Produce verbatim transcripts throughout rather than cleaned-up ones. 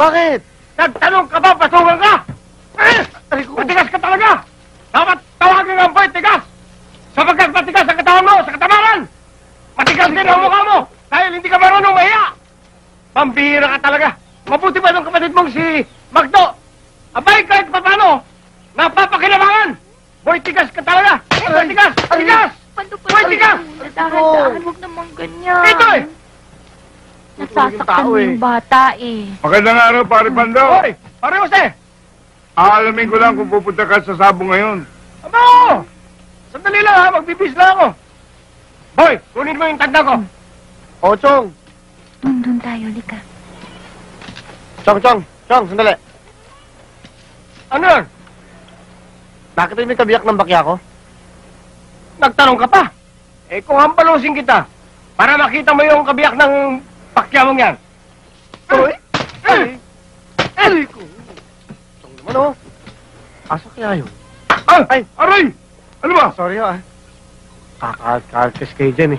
Bakit? Nagtanong ka ba, patungan ka? Eh, matigas ka talaga! Dapat tawagin ang boy, tigas! Sapagkat matigas ang katawan mo, sa katamaran! Matigas din ang mukha mo, dahil hindi ka marunong mahiya! Pambihira ka talaga! Mabuti pa ng kapatid mong si Magdo! Abay, kahit pa paano, napapakinabangan! Boy, tigas ka talaga! Boy, tigas! Tigas! Boy, tigas! Dahan-dahan, huwag naman ganyan. Ito eh! Nasasaktan mo yung bata eh. Magandang araw, pare Pando. Hoy! Pare Jose! Aalamin ko lang kung pupunta ka sa Sabong ngayon. Aba! Sandali lang ha, magbibis lang ako. Boy, kunin mo yung tanda ko. O, Chong. Doon, doon tayo, lika. Chong, Chong. Chong, sandali. Ano yun? Bakit may kabiyak ng bakya ko? Nagtanong ka pa? Eh kung hampalusin kita, para makita mo yung kabiyak ng pakya mong yan. Uy! Ay! Ay! Chong naman, oh. Asa kaya yun? Ah! Ay! Aray! Ano ba? Sorry, ah. Kakakalkis kayo dyan, eh.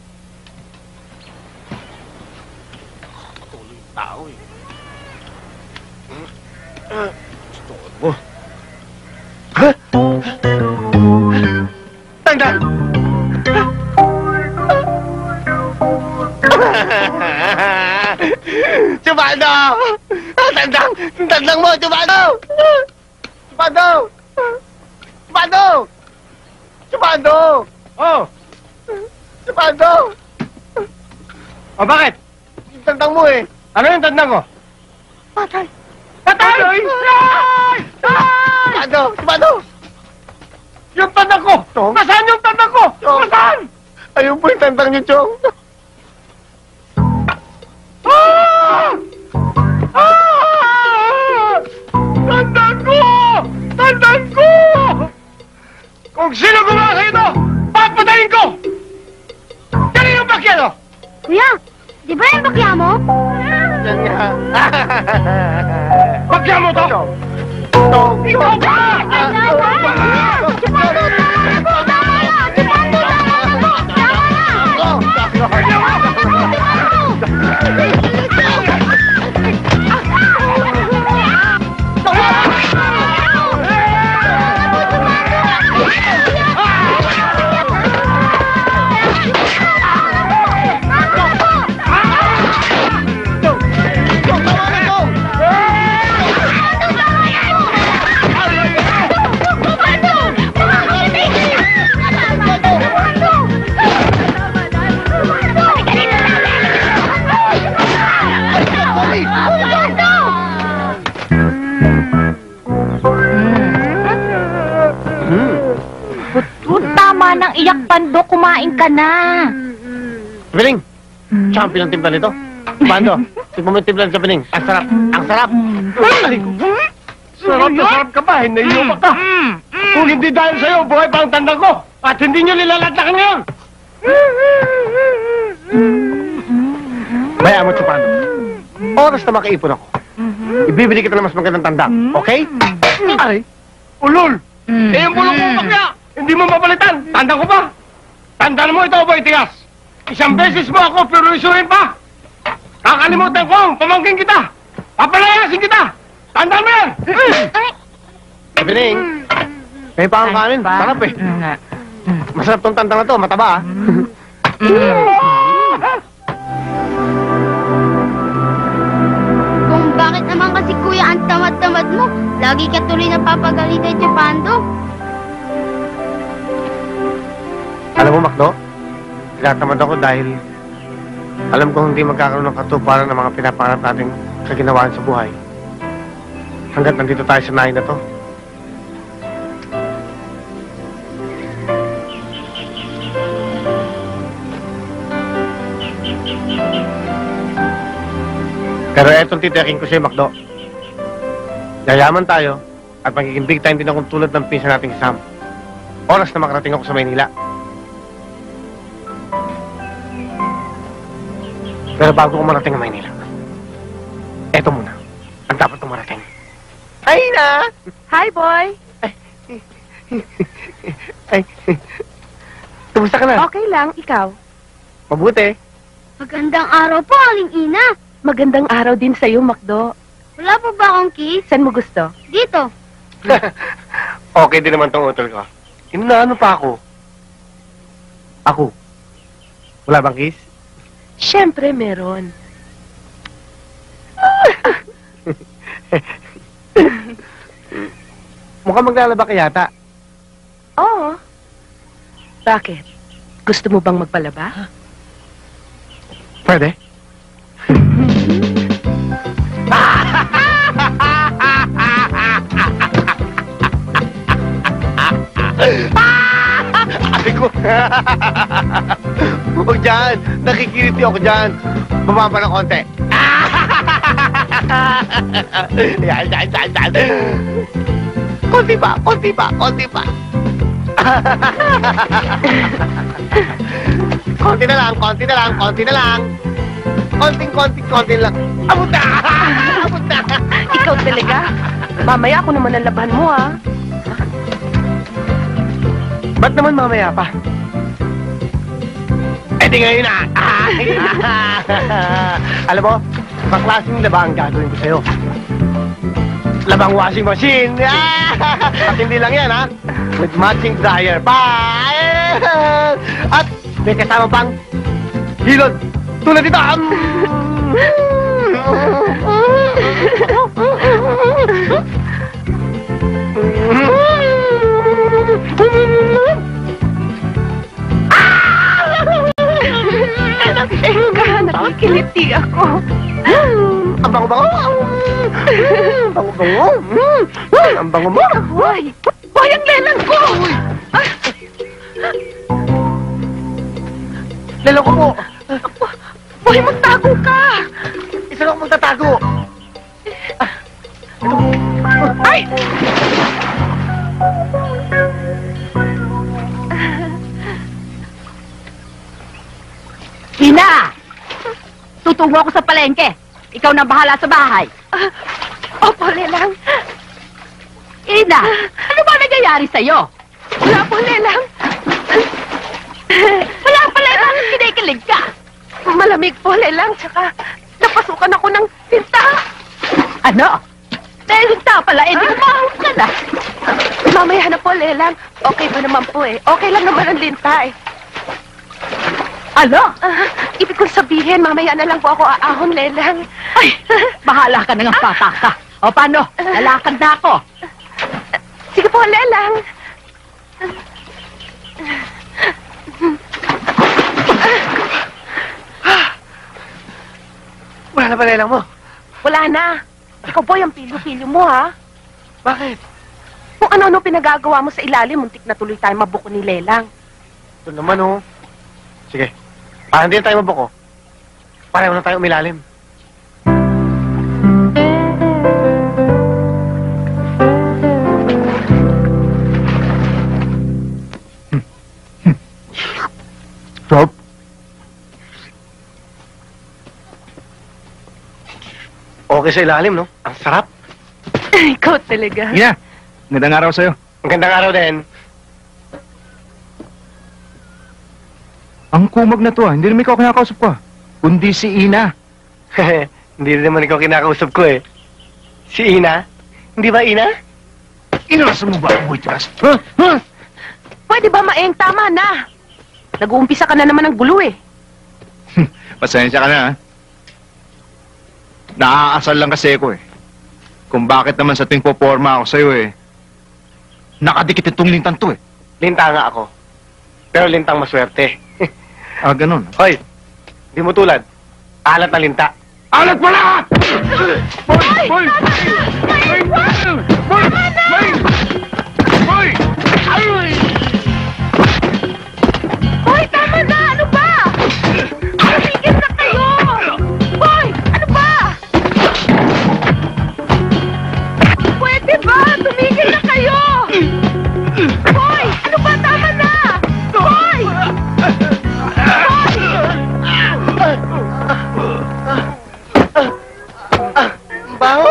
Tuloy yung tao, eh. Storbo. Ha? Tanda! Chubado! Tandang! Tandang mo, Chubado! Chubado! Chubado! Chubado! Oh! Chubado! O bakit? Tandang mo, eh. Ano yung tanda ko? Patay! Patay! Ay! Ay! Chubado! Chubado! Yung tanda ko! Chong? Nasaan yung tanda ko? Chong? Nasaan? Ayun po yung tandang niyo, Chong. Ah! Ah! Tandaan ko! Tandaan ko! Kung sino gumawa sa ito, papatayin ko! Yan yung bakya, no? Kuya, di ba yung bakya mo? Yan nga. Bakya mo to? Chong. Chong. Ikaw ba? Tama nang iyak, Pando. Kumain ka na. Piling! Champion ang timpla nito. Bando, tignan mo yung timpla sa Piling. Ang sarap! Ang sarap! Ay, Sarap na sarap ka pa, hinayumak ka. Kung hindi dahil sa'yo, buhay pa ang tanda ko. At hindi nyo nilalatakan ngayon. Bayaan mo, Chupando. Oras na makaipon ako. Ibibili kita ng mas magandang tanda. Okay? Ay! Ulol! Eh, yung bulong mo bakya! Hindi mo mapalitan! Tanda ko pa! Tandaan mo ito, Boy Tigas! Isang beses mo ako, pero isuhin pa! Kakalimutan ko ang pamangkin kita! Papalayasin kita! Tandaan mo yan! Eh, Piling, may pangkanin. Sarap eh. Masarap tong tanda na to. Mataba, ah. Kung bakit naman kasi kuya ang tamad-tamad mo, lagi ka tuloy napapagaling kay Chupando. Alam mo, Macdo, tinatamad ako dahil alam ko hindi magkakaroon ng katuparan ng mga pinapangarap nating kaginawaan sa buhay. Hanggat nandito tayo sa nahin na to. Pero etong titiyakin ko sa'yo, Macdo. Yayaman tayo at magiging big time din akong tulad ng pinsan nating si Sam. Oras na makarating ako sa Maynila. Pero bago ko marating ang Maynila, eto muna, ang dapat kong marating. Hi, na! Hi, boy. Ay, kumusta ka na? Okay lang, ikaw. Mabuti. Magandang araw po, Aling Ina. Magandang araw din sa'yo, Macdo. Wala pa ba akong kiss? Saan mo gusto? Dito. Okay din naman tong utol ko. Inaano pa ako? Ako? Wala bang kiss? Siyempre, meron. Mukhang maglalaba ka yata. Oo. Bakit? Gusto mo bang magpalaba? Pwede? Ay ko. Huwag dyan. Nakikiriti ako dyan. Baba pa ng konti. Yan, yan, yan, yan. Konti pa, konti pa, konti pa. Konti na lang, konti na lang, konti na lang. Konting, konting, konti lang. Abot na! Abot na! Ikaw talaga? Mamaya ako naman ang laban mo, ah. Ba't naman mamaya pa? Eh di ngayon na! Alam mo, ibang klaseng laba ang gagawin ko sa'yo. Labang washing machine! At hindi lang yan, ha? With matching dryer pa! At may kasama pang hilod tulad dito! Teka, nakikiliti ako. Ang bango-bango! Ang bango-bango! Ang bango mo! Hoy! Hoy, ang lelang ko! Ah, Lalo ko po! Hoy, magtago ka! Isa lang ako magtatago! Ay! Ina! Tutungo ako sa palengke. Ikaw na bahala sa bahay. Opo, lelang. Ina! Ano ba nangyayari sa'yo? Wala po, lelang. Wala pala, bakit kinikilig ka? Malamig po, lelang. Tsaka, napasukan ako ng tinta. Ano? Dahil hinta pala, eh, di umahon ka na. Mamaya na po, lelang. Okay pa naman po eh. Okay lang naman ang linta eh. Ano? Ah, ibig kong sabihin, mamaya na lang po ako aahon, lelang. Ay, bahala ka na nga pata ka. O paano? Lalakad na ako. Sige po, lelang. Wala na ba lelang mo? Wala na. Ikaw po yung pilo-pilo mo, ha? Bakit? Kung ano-ano pinagagawa mo sa ilalim, muntik na tuloy tayo mabuko ni lelang. Ito naman, oh. Sige. Para hindi na tayo mabuko. Pareho na tayo umilalim. Rob? Okay sa ilalim, no? Ang sarap. Ikaw talaga. Ina, magandang araw sa'yo. Ang gandang araw din. Ang kumag na to ah, hindi naman ikaw kinakausap ko ah. Kundi si Ina. Hindi rin naman ikaw kinakausap ko eh. Si Ina? Hindi ba Ina? Inarasan mo ba ang waitress? Huh? Huh? Pwede ba maeng tama na? Nag-uumpisa ka na naman ng gulo eh. Pasensya ka na ah. Naaasal lang kasi ako eh. Kung bakit naman sa tuwing poporma ako sa'yo eh. Nakadikit itong lintang to eh. Linta nga ako. Pero lintang maswerte. Ah, ganun. Hoy, di mo tulad. Alat na linta. Alat mo lahat! Boy! Boy! Boy! Boy! Boy! Boy! Hoy, tama na! Ano ba? Tumigil na kayo! Hoy, ano ba? Pwede ba? Tumigil na kayo! Hoy, ano ba? Tama na! Hoy! Baho!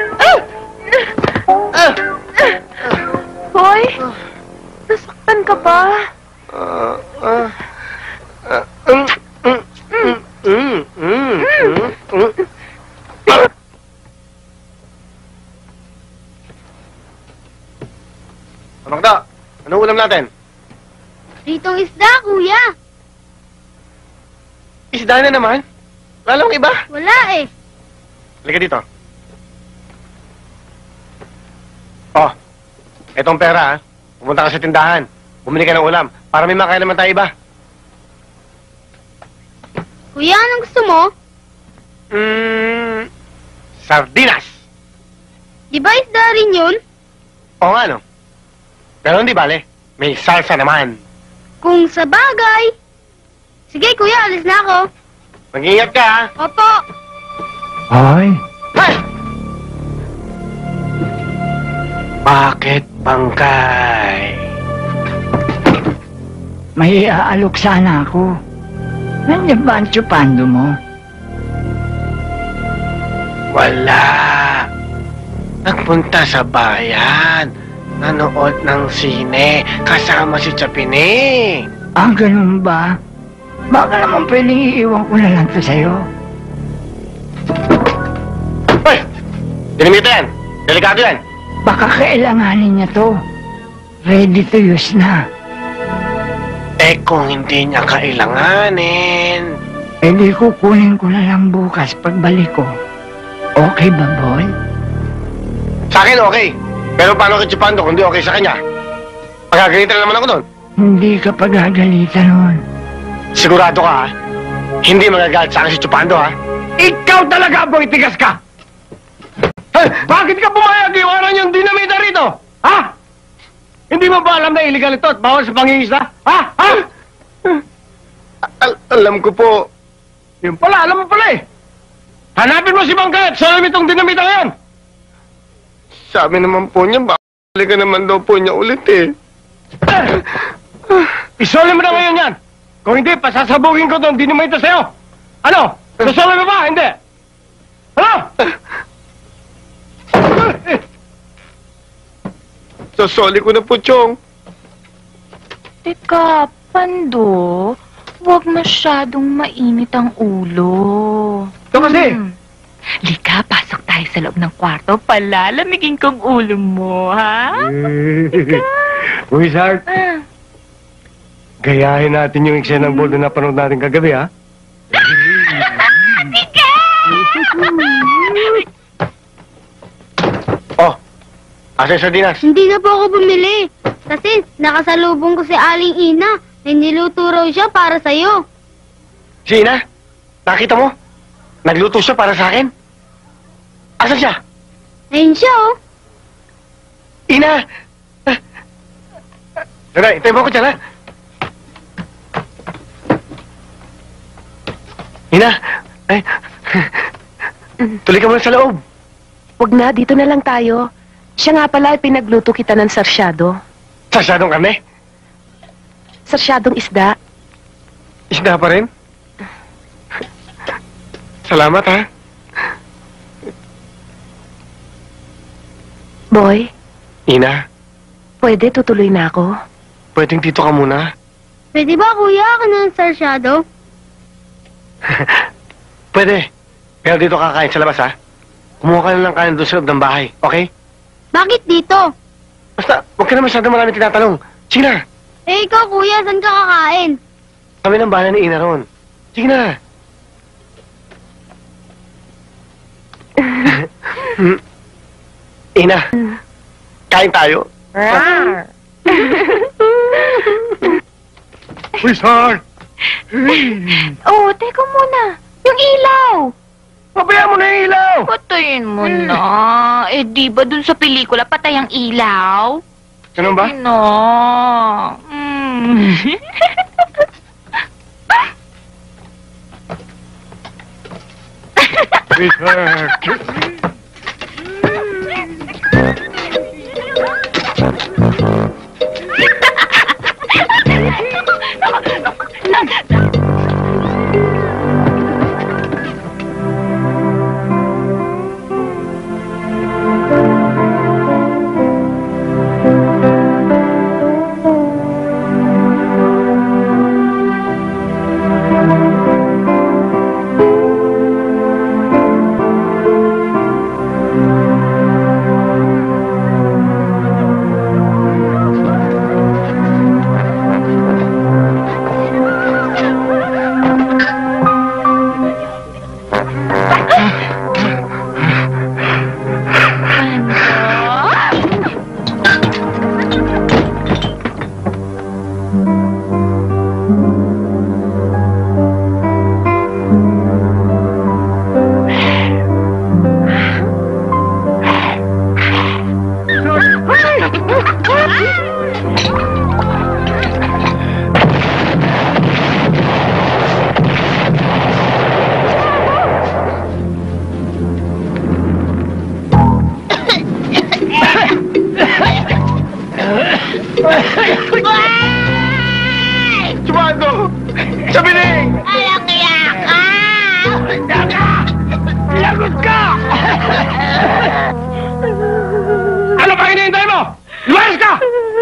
Hoy, nasaktan ka ba? Ah, ah, ah, mm, mm, mm, mm, mm, mm, mm. natin? Ritong isda, kuya. Isda na naman? Wala namang iba? Wala eh. Halika dito. Oh, etong pera, ha? Pumunta ka sa tindahan. Bumili ka ng ulam para may makain naman tayo iba. Kuya, anong gusto mo? Mm, sardinas. Di ba isda rin yun? Oo nga, no? Pero hindi bale. May salsa naman. Kung sa bagay. Sige, kuya, alis na ako. Mag-ingat ka, ha? Opo. Ay, Hey! Bakit bangkay? May aalok sana ako. Nandiyan ba ang tsupando mo? Wala. Nagpunta sa bayan. Nanood ng sine. Kasama si Chapine. Ah, ganun ba? Baka naman pwedeng iiwan ko na lang to sa'yo. Hoy! Dinamita yan. Delikado yan. Baka kailanganin niya to. Ready to use na. Eh kung hindi niya kailanganin. Eh di kukunin ko na lang bukas pagbalik ko. Okay ba, boy? Sa akin okay. Pero paano kay Chupando kung di okay sa kanya? Pagkagalitan naman ako doon. Hindi ka pagagalitan nun. Sigurado ka, ha? Hindi magagalit sa akin si Chupando, ha? Ikaw talaga, boy, tigas ka! Eh, bakit ka pumayag iwanan yung dinamita rito? Ha? Hindi mo ba alam na illegal ito at bawal sa pangingisda? Ha? Ha? Al- alam ko po. Yun pala, alam mo pala eh. Hanapin mo si Bangkay at salam itong dinamita ngayon. Sabi naman po niya, bakit ka naman daw po niya ulit, eh. Eh, isoli mo na ngayon yan. Kung hindi, pasasabugin ko itong dinamita sa'yo. Ano? Sasoli mo ba? Hindi. Ano? Sasoli ko na po, Chong. Teka, Pando, huwag masyadong mainit ang ulo. Ito kasi. Hmm. Lika, pasok tayo sa loob ng kwarto. Palalamigin kong ulo mo, ha? Uy, Sart. Ah. Gayahin natin yung eksena ng bold na napanood natin kagabi, ha? Sige! Oh, asa yung sardinas? Hindi na po ako bumili. Kasi nakasalubong ko si Aling Ina. May niluto raw siya para sa'yo. Si Ina? Nakita mo? Nagluto siya para sa akin? Asan siya? Ayun siya, oh. Ina! Tara, itayin mo ko dyan, ha? Ina! Ay, tuloy ka muna sa loob. Huwag na, dito na lang tayo. Siya nga pala, pinagluto kita ng sarsyado. Sasyadong kami? Sarsyadong isda. Isda pa rin? Salamat, ha? Boy, Ina, pwede tutuloy na ako? pwedeng dito ka muna? Pwede ba, kuya, ako ng sarsyado? Pwede. Pero dito kakain sa labas, ha? Kumuha ka na lang kanin doon sa loob ng bahay, okay? Bakit dito? Basta, huwag ka na masyado marami tinatanong. Sige na. Eh, ikaw, kuya, saan ka kakain? Kami ng bahala ni Ina ron. Sige na. Hmm. Ina, kain tayo. Uy, Sart! Oh, teka muna. Yung ilaw. Pabayaan mo na yung ilaw! Patayin mo na. Eh, di ba dun sa pelikula patay ang ilaw? Ganun ba? No. Mm. Uy, Sart! Sumando! Sa biling! Alam iyak! Daga! Lagot ka! Ano pa hinihintay mo? Lumayas ka!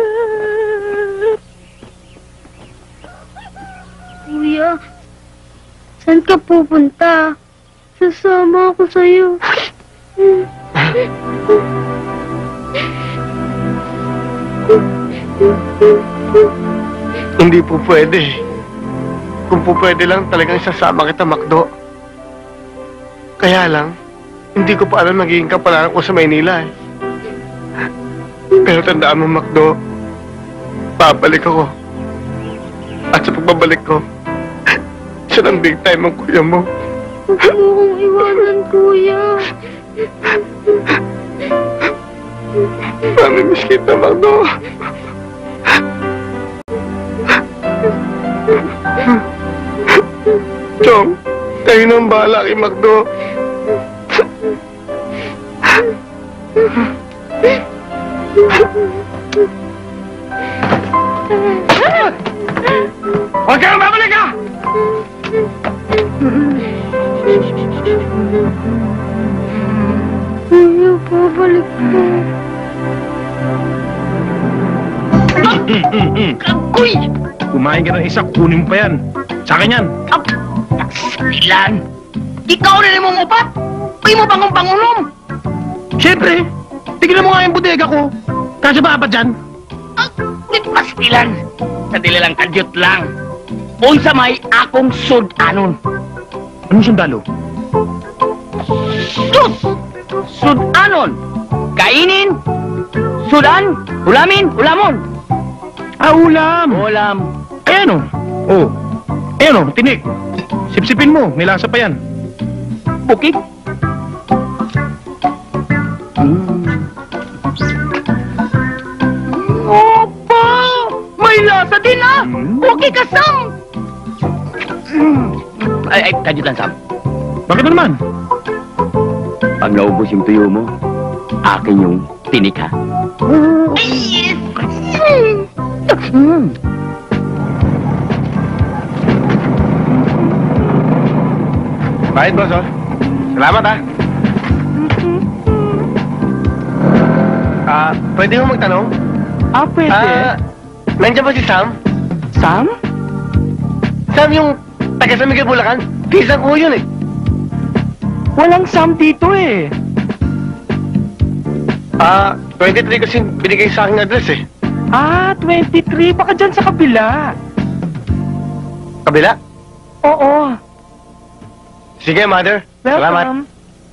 Kuya, saan ka pupunta? Sasama ako sa'yo. Hindi po pwede. Kung po pwede lang, talagang sasama kita, Macdo. Kaya lang, hindi ko pa alam magiging kapalaran ko sa Maynila eh. Pero tandaan mo, Macdo, babalik ako. At sa pagbabalik ko, siya ng big time ang kuya mo. Huwag mo kong iwanan, kuya. Mamimiss kita, Macdo. Chong, kayo nang bahala kay Macdo. Huwag ka nang babalik ka! Kuya, babalik ko. Uy! Kumain ka ng isa, kunin mo pa yan. Sa akin yan. Ilan? Ikaw na rin mong upat? Uy mo bang pangunom? Siyempre, tignan mo nga yung bodega ko. Kasi ba ba dyan? Pastilan. Sa dili lang kadyot lang. Unsa may akong sud-anon. Anong sundalo? Sus! Sud-anon. Kainin. Sudan. Ulamin. Ulamon. Ah, ulam! Ulam. Ayan o. Oh. Ayan o, tinik. Sipsipin mo, may lasa pa yan. Bukik. Opa! May lasa din ah! Bukik ka, Sam! Ay, ay, kadyot lang, Sam. Bakit na naman? Pag naubos yung tuyo mo, akin yung tinik, ha? Ay, yes! Mm. Bakit, boss, oh? Salamat, ah. Ah, pwede mo magtanong? Ah, pwede. Ah, nandiyan ba si Sam? Sam? Sam yung taga San Miguel, Bulacan? Pisang ko yun, eh. Walang Sam dito eh. Ah, twenty-three kasi binigay sa aking address, eh. Ah, twenty-three. Baka dyan sa kabila. Kabila? Oo. Sige, mother. Salamat. Welcome.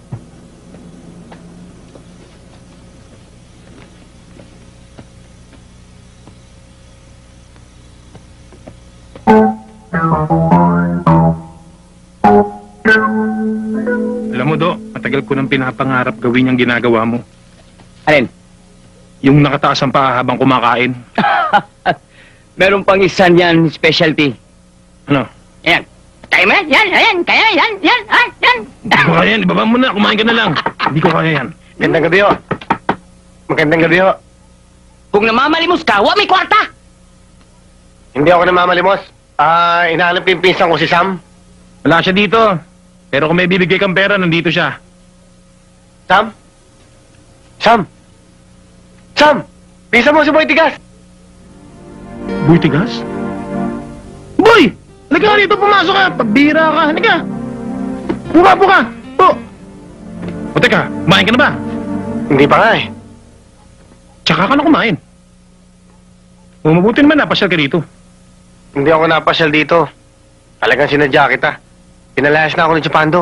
Alam mo, Do, matagal ko nang pinapangarap gawin yung ginagawa mo. Alin? Yung nakataas ang paa habang kumakain. Meron pang isa niyan, specialty. Ano? Ayan. Kaya mo yan? Yan, yan, kaya yan, yan, ah, yan. Hindi ko kaya yan. Ibaba mo na. Kumain ka na lang. Hindi ko kaya yan. Magandang gabi, ho. Magandang gabi, ho. Kung namamalimos ka, huwag may kwarta. Hindi ako namamalimos. Ah, inahanap ko yung pinsan ko si Sam. Wala siya dito. Pero kung may bibigay kang pera, nandito siya. Sam? Sam? Sam! Pinsan mo si Boy Tigas! Boy Tigas? Boy! Halika nga dito, pumasok ka. Pagbira ka. Halika. Buka, buka. Po. O teka, kumain ka na ba? Hindi pa nga, eh. Tsaka ka na kumain. O mabuti naman, napasyal ka dito. Hindi ako napasyal dito. Talagang sinadya kita. Pinalayas na ako ni Chapando.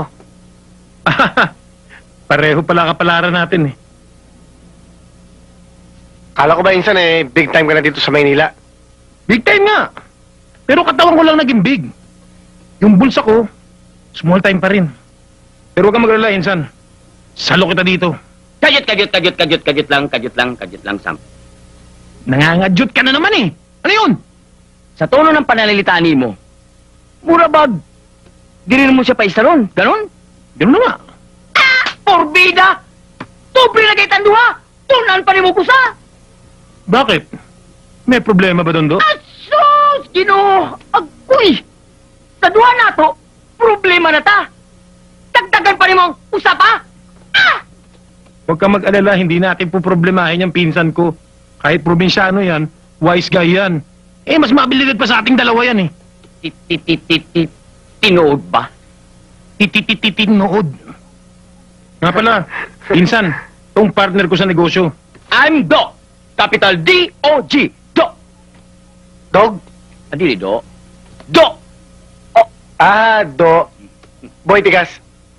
Pareho pala kapalaran natin eh. Kala ko ba insan eh, big time ka na dito sa Maynila. Big time nga. Pero katawan ko lang naging big. Yung bulsa ko, small time pa rin. Pero huwag kang maglala, Insan. Salo kita dito. Kagyot, kagyot, kagyot, kagyot, kagyot lang, kagyot lang, kagyot lang, Sam. Nangangadyot ka na naman eh. Ano yun? Sa tono ng pananalita mo, mura ba, dirin mo siya pa isaron? Ganon? Ganun na nga. Ah! Porbida! Tubre na kay tanduha! Tunan pa rin mo kusa! Bakit? May problema ba doon do? Asos! Ginoo! Agoy! Sa duha na to, problema na ta! Dagdagan pa rin mo usapa! Ah! Huwag kang mag-alala, hindi natin po problemahin yung pinsan ko. Kahit probinsyano yan, wise guy yan. Eh, mas mabilidad pa sa ating dalawa yan eh. Tititititit. Tinood ba? Tititititinood. Nga pala, pinsan, tong partner ko sa negosyo. I'm Do! Capital D O G. Do! Dog? Adili, Do. Do! Ah, do. Boy, tigas.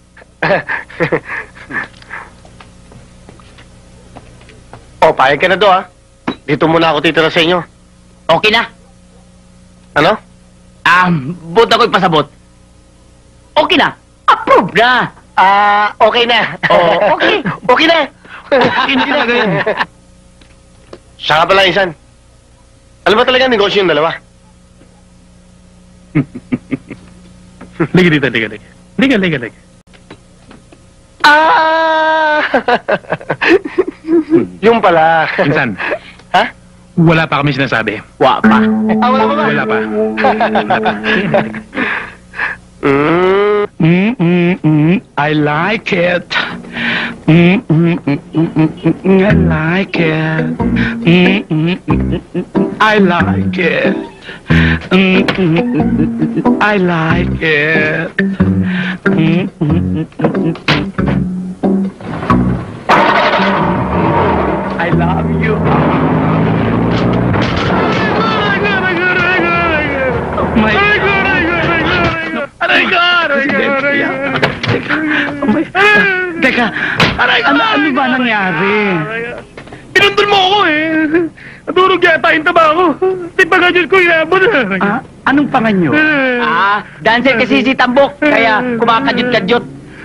O, payag ka na do, ah. Dito muna ako titira sa inyo. Okay na. Ano? Ah, buta ko'y pasabot. Okay na. Approve na. Ah, okay na. Oh, okay. Okay na. Hindi talaga yan. Siya ka pala, Insan. Alam ba talaga ang negosyo yung dalawa? Liga dito, liga, liga. Liga, liga, liga. Ah! Yung pala. Pinsan, Ha? wala pa kami sinasabi. Wa pa. Ah, wala pa ba? Wala pa. Wala pa. Mm. Mm, mm, mm, I like it. Mm, mm, mm, mm, mm, mm, I like it. Mm, mm, mm, mm, mm, I like it. Mm, mm, mm, mm, I like it. Mm, mm, mm, mm, mm. I love you. My Aray ka! Aray ka! Aray ka! Teka, oh teka, ano, ano ba nangyari? Pinundol mo ako eh! Naturog yata yung taba ko. Di pa ganyan ko inabot. Ah, anong panganyo? Ah, dancer kasi si Tambok. Kaya kumakadyot-kadyot.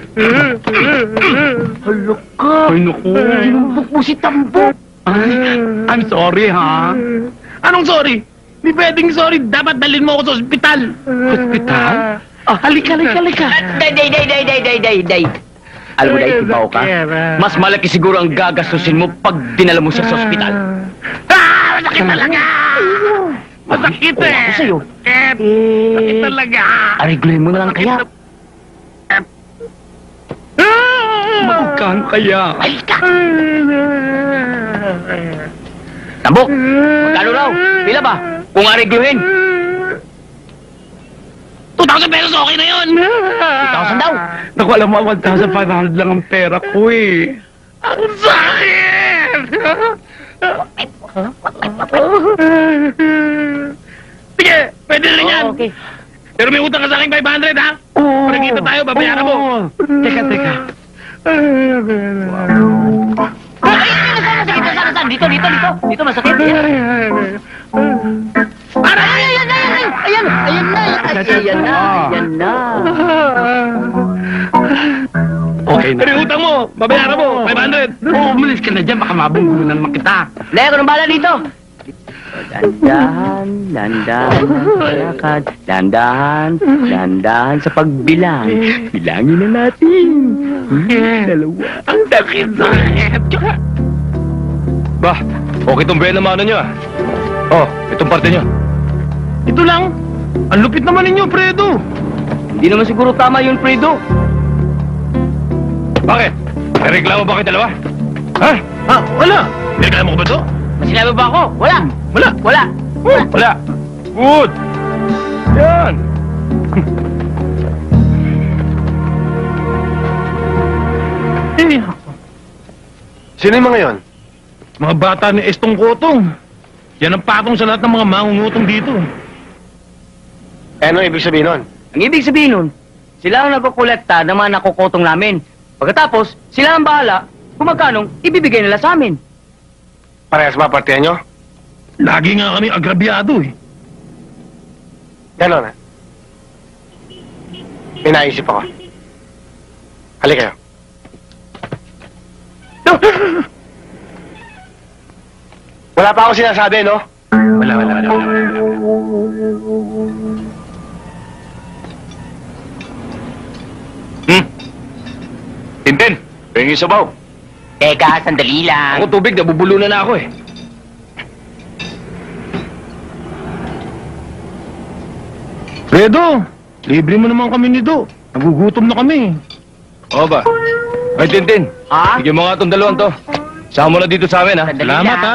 Halo ka! Ay, naku. Sinumbok mo si Tambok. Ay, I'm sorry, ha? Anong sorry? Di pwedeng sorry. Dapat dalhin mo ako sa ospital. Hospital? Ah, halika, halika, halika. Day, day, day, day, day, day, day, day. Alam mo na, itibaw ka. Mas malaki siguro ang gagastusin mo pag dinala mo siya sa ospital. Ah! Masakit talaga! Masakit Oo, eh! ako sa'yo. Sakit! Sakit talaga! Aregluhin mo na lang kaya. Magkano kaya? Ay ka! Tambok! Magkano raw? Pila ba? Kung aregluhin. two thousand pesos okay na yun! two thousand daw. Naku, alam mo, one thousand five hundred lang ang pera ko eh. Ang sakit! Sige, pwede rin yan. Oo, okay. Pero may utang ka sa akin five hundred, ha? Oo. Para kita tayo, babayaran mo. Oo. Teka, teka. Ay, masakit, masakit. Dito, dito, dito. Dito masakit. Para! Ayan, ayan, ayan. Ayan, ayan na. Ayan na, ayan na. Okay na. Pero yung utang mo, babayaran mo, five hundred. Oo, umalis ka na dyan. Baka mabunggulo naman kita. Lea, ko ng bala dito. Dandahan, dandahan, lakad, dandahan, dandahan sa pagbilang. Bilangin na natin. Dalawa. Ang sakit-sakit. Bah, okay tong buwan na mano nyo ah. Oh, itong parte nyo. Ito lang. Ang lupit naman ninyo, Fredo. Hindi naman siguro tama yun, Fredo. Bakit? May reklamo ba kayo dalawa? Ha? Ha? Wala. Reklamo ko ba ito? Sinabi ba ako? Wala. Wala. Wala. Wala. Wala. Good. Yan. Eh, Sino yung mga yon? mga bata ni Estong Kotong. Yan ang patong sa lahat ng mga mangungutong dito. Eh, ano ibig sabihin nun? Ang ibig sabihin nun, sila ang nagkukolekta ng mga nakukotong namin. Pagkatapos, sila ang bahala kung magkanong ibibigay nila sa amin. Parehas ba partihan nyo? Lagi nga kami agrabyado eh. Yan, na. May naisip ako. Halika kayo. Wala pa ako sinasabi, no? Wala, wala, wala, wala, wala. Hmm? Tintin, pingin sabaw. Teka, sandali lang. Ako tubig, nabubulunan na ako eh. Fredo, libre mo naman kami nito. Nagugutom na kami. Oo ba? Ay, Tintin. Ha? Bigyan mo nga itong dalawang to. Sama mo na dito sa amin, ha? Sandali Salamat lang. ha.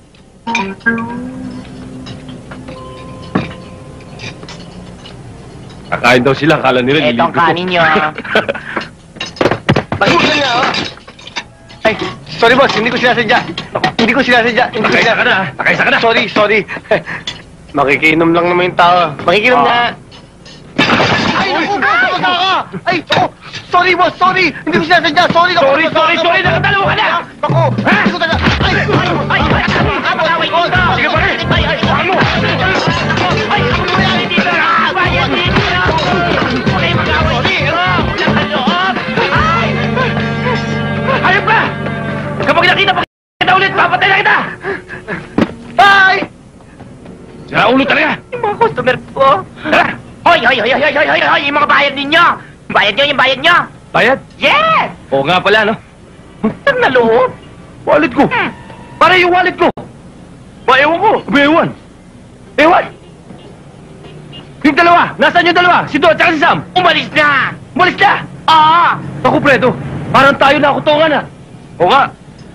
Kakain daw sila, kala nila Eto ang niligo. kanin nyo. Pakinggan niya, oh. Ay, sorry boss, hindi ko sinasadya. Hindi ko sinasadya. Hindi ko Nakaisa ka sinasadya. na, ha? Nakaisa ka na. Sorry, sorry. Makikinom lang naman yung tao. Makikinom Oh. na. Ay, naku, boss, bumaba ka! Ay, oh, sorry, boss, sorry! Hindi ko sinasadya, sorry! naku, Sorry, boss, sorry, naku, sorry, boss. nakatalawa ka na! Naku, hindi ko talaga... Ay, ay, ay, ay, ay, boss. Sige pa rin! Kuhaan mo! Ay, ako nangyari dito! Bayan dito! Huwag kayong mag-away dito! Walang kaloob! Ay! Hayop ka! Kapag nakita pa kita ulit, papatay na kita! Ay! Sira ulo talaga! Yung mga customer ko! Tara! Hoy, hoy, hoy, hoy, hoy, hoy, hoy, hoy! Yung mga bayad ninyo! Bayad nyo, yung bayad nyo! Bayad? Yes! Oo nga pala, no? Saan na loob? Wallet ko! Hmm. Para yung wallet ko! Ba, ewan ko! Ba, ewan! Ewan! Yung dalawa! Nasaan yung dalawa? Si Do at saka si Sam! Umalis na! Umalis na! Oo! Ako, Fredo! Parang tayo na kutongan, ha? Oo nga!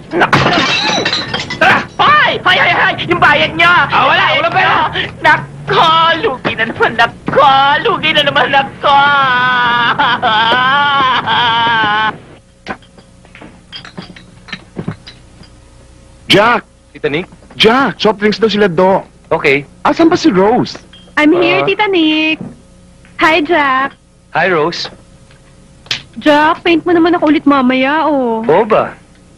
Tara! Hoy! Hoy, hoy, hoy! Yung bayad nyo! Ah, wala! Wala pera! Nako! Lugi na naman nako! Lugi na naman nako! Jack! Tita Nick? Jack! Soft drinks daw sila, Do. Okay. Asan ba si Rose? I'm here, Ah. Tita Nick. Hi, Jack. Hi, Rose. Jack, paint mo naman ako ulit mamaya, oh. Oo ba?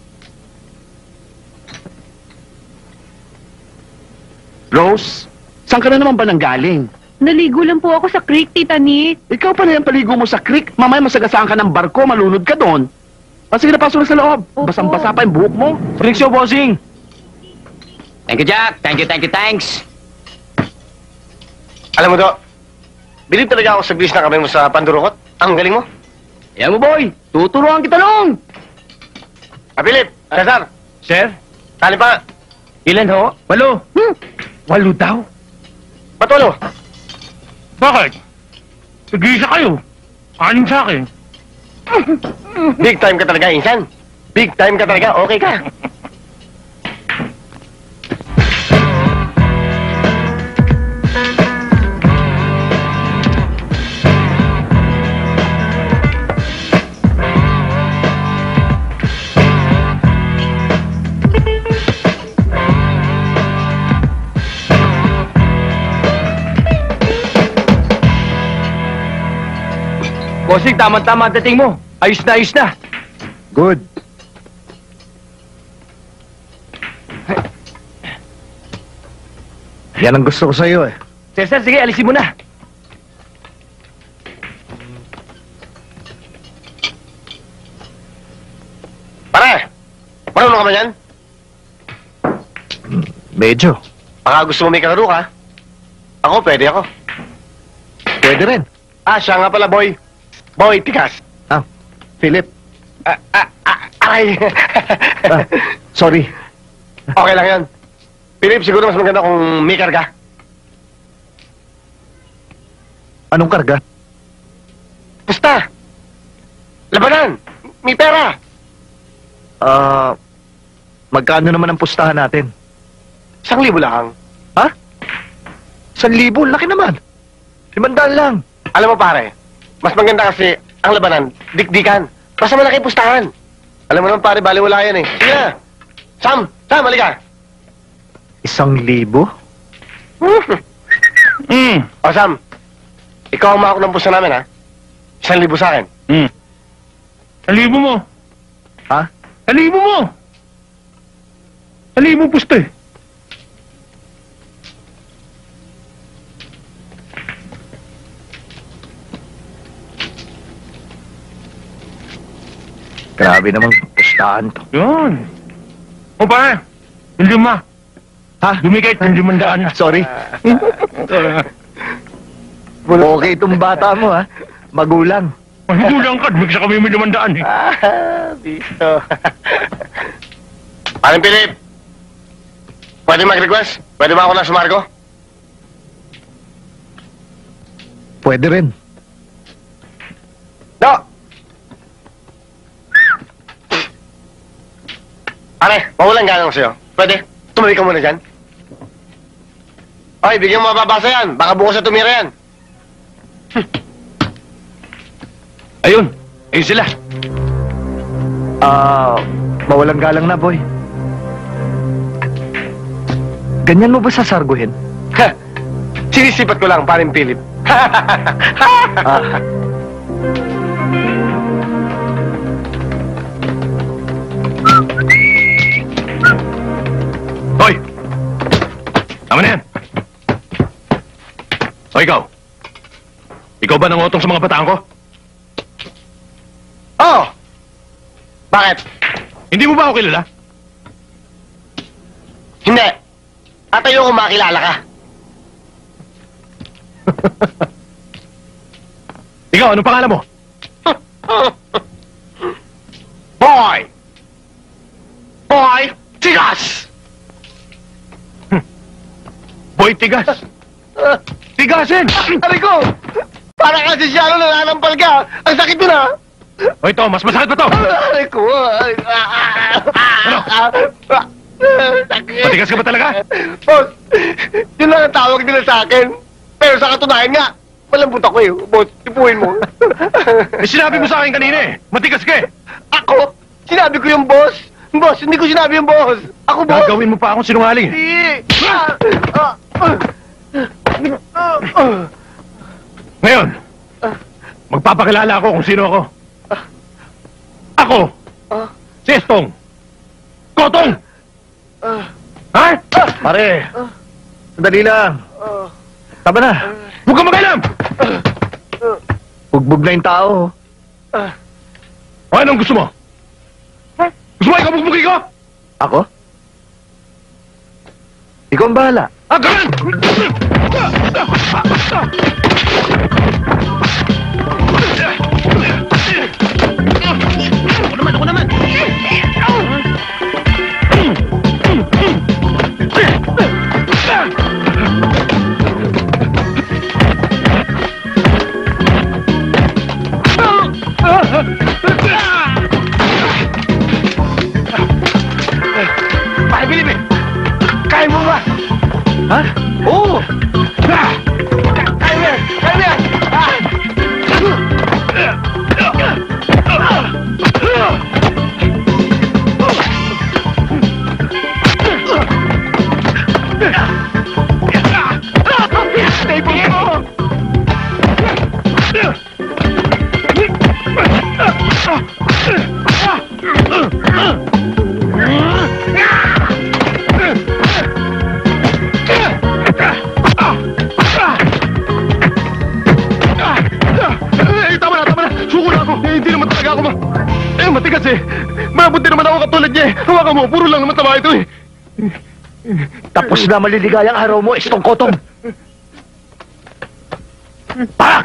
Rose, saan ka na naman ba nanggaling? Naligo lang po ako sa creek, Tita Nick. Ikaw pa na yung paligo mo sa creek. Mamaya masagasaan ka ng barko, malunod ka doon. Ah, sige na, pasok na sa loob. Opo. Basang-basa pa yung buhok mo. Friksyo, bossing! Thank you, Jack. Thank you, thank you, thanks. Alam mo, Do, bilib talaga ako sa bis na kamay mo sa pandurukot. Ang galing mo. Yan mo, boy. Tuturuan kita noon. Ah, Philip, Cesar, Sir? tali pa. Ilan ho? Walo. Hmm. Walo daw? Ba't walo? Bakit? Nag-iisa kayo. Anim sa akin. Big time ka talaga, insan. Big time ka talaga, okay ka. Bossing, tama-tama ang dating mo. Ayos na, ayos na. Good. Yan ang gusto ko sa'yo eh. Cesar, sige, alisin mo na. Pare, marunong ka ba yan? Medyo. Baka gusto mo may kalaro ka. Ako, pwede ako. Pwede rin. Ah, siya nga pala, boy. Boy, tikas. Ah, Philip. Ah, ah, ah, aray. Ah, sorry. Okay lang yan. Philip, siguro mas maganda kung may karga. Anong karga? Pusta. Labanan. May pera. Ah, magkano naman ang pustahan natin? Isang libo lang. Ha? San libo? Laki naman. Limandaan lang. Alam mo, pare, mas maganda kasi ang labanan, dikdikan. Basta malaki pustahan. Alam mo naman, pare, baliwala yan eh. Sige na. Sam, Sam, halika. Isang libo? Hmm. O, Sam, ikaw ang makak ng pusta namin, ha? Isang libo sa akin. Hmm. Alibo mo. Ha? Alibo mo. Alibo puste. Grabe namang pustahan to. Yun. O pa, yung lima. Ha? Lumigay yung limandaan. Sorry. Okay itong bata mo, ha? Magulang. Magulang ka, bigsa kami may limandaan eh. Ah, dito. Paring Philip, pwede mag-request? Pwede ba ako na sumargo? Pwede rin. No! Pare, mawalang galang sa'yo. Pwede? Tumabi ka muna dyan. Ay, bigyan mo mababasa yan. Baka bukas na tumira yan. Ayun, ayun sila. Ah, mawalang galang na, boy. Ganyan mo ba sasarguhin? Ha! Sinisipat ko lang, paring Philip. Ah, Hoy! Tama na yan. O ikaw? Ikaw ba nangotong sa mga bataan ko? Oh! Bakit? Hindi mo ba ako kilala? Hindi. At ayoko makilala ka. Ikaw, anong pangalan mo? Boy! Boy! Tigas! Boy Tigas. Tigasin! Aray ko! Para kasi siya ano, nananampal ka. Ang sakit mo na. O ito, mas masakit pa to. Aray ko. Ay, ah, ah, Ano? ah, ah, sakit. Matigas ka ba talaga? Boss, yun lang ang tawag nila sa akin. Pero sa katunayan nga, malambot ako eh. Boss, tipuin mo. Eh, sinabi mo sa akin kanina eh. Matigas ka eh. Ako? Sinabi ko yung boss. Boss, hindi ko sinabi yung boss. Ako, boss. Gagawin mo pa akong sinungaling. Hindi. Ah, ah, ah. Ah, ah. Ngayon, magpapakilala ako kung sino ako. Ako, Ah. si Estong. Kotong! Ah. Ha? pare. Sandali lang. Ah. Tama na. Huwag ka mag-alam! Bugbog na yung tao. Ah. O, anong gusto mo? Gusto mo ikaw bugbugi ko? Ako? Ikaw ang bahala. Ah, ganun! Ako naman, ako naman! Ay, Bilibid! Kaya mo ba? Ha? Oo! Ah! Kaya mo yan! Kaya mo yan! Ah! Stay mo! Eh, tama na, tama na! Suko na ako! Eh, hindi naman talaga ako ma... Eh, matigas eh! Mabuti naman ako katulad niya eh! Hawakan mo, puro lang naman tama ito eh! Tapos na maliligayang araw mo, Estong Kotong. Para!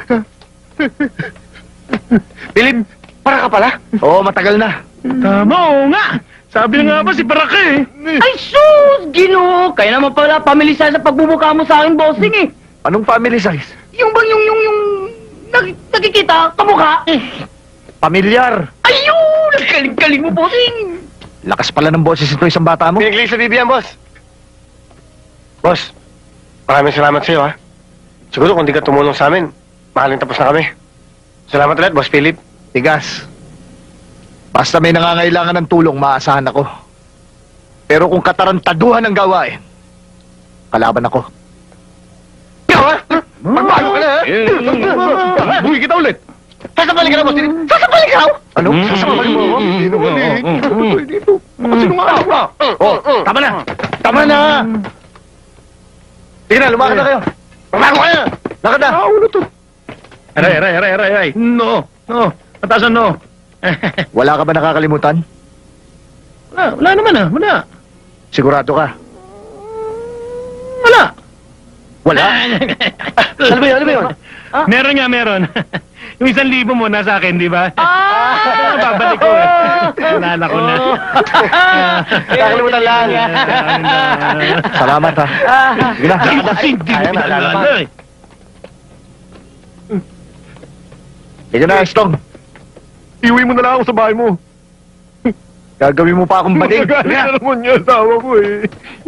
Pilip, para ka pala? Oo, matagal na. Tama, oo nga! Sabi na nga ba si Paraka eh! Ay, sus! Ginoo! Kaya naman pala pamilisa sa pagbubuka mo sa akin, bossing eh. Anong family size? Yung bang yung yung yung nag, nakikita, kamukha? Pamilyar. Ayun! Ang galing-galing mo, bossing! Lakas pala ng boses ito isang bata mo. Pinagli sa bibiyan, boss. Boss, maraming salamat sa iyo, ha? Siguro kung di ka tumulong sa amin, mahaling tapos na kami. Salamat ulit, Boss Philip. Tigas. Basta may nangangailangan ng tulong, maasahan ako. Pero kung katarantaduhan ang gawain, kalaban ako. Ikaw, ha? Magbago ka na, ha? Buhay kita ulit! Sasapalin ka na, Boss Philip. Sasapalin ka, ha? Ano? Sasamahan mo ako? Hindi naman eh. Dito. Sinungaling ka. Oh, tama na! Tama na! Sige na, lumakad na kayo. Magbago ka na. Lakad na. Ah, ulo to! Aray, aray, aray, aray, aray! No! No! Matasan no! Wala ka ba nakakalimutan? Wala, wala naman ah, wala. Sigurado ka? Wala. Wala? Ano ba yun? Ano ba yun? Meron nga, meron. Yung isang libo mo nasa akin, di ba? Ah! Babalik ko eh. Nalala ko na. Nakalimutan lang. Salamat ha. Sige na. Ay, kasi hindi ko Ayan, naalala pa. pinalala eh. Sige na, Estong. Iuwi mo na lang ako sa bahay mo. Gagawin mo pa akong bading. Magaling na naman niya asawa ko eh.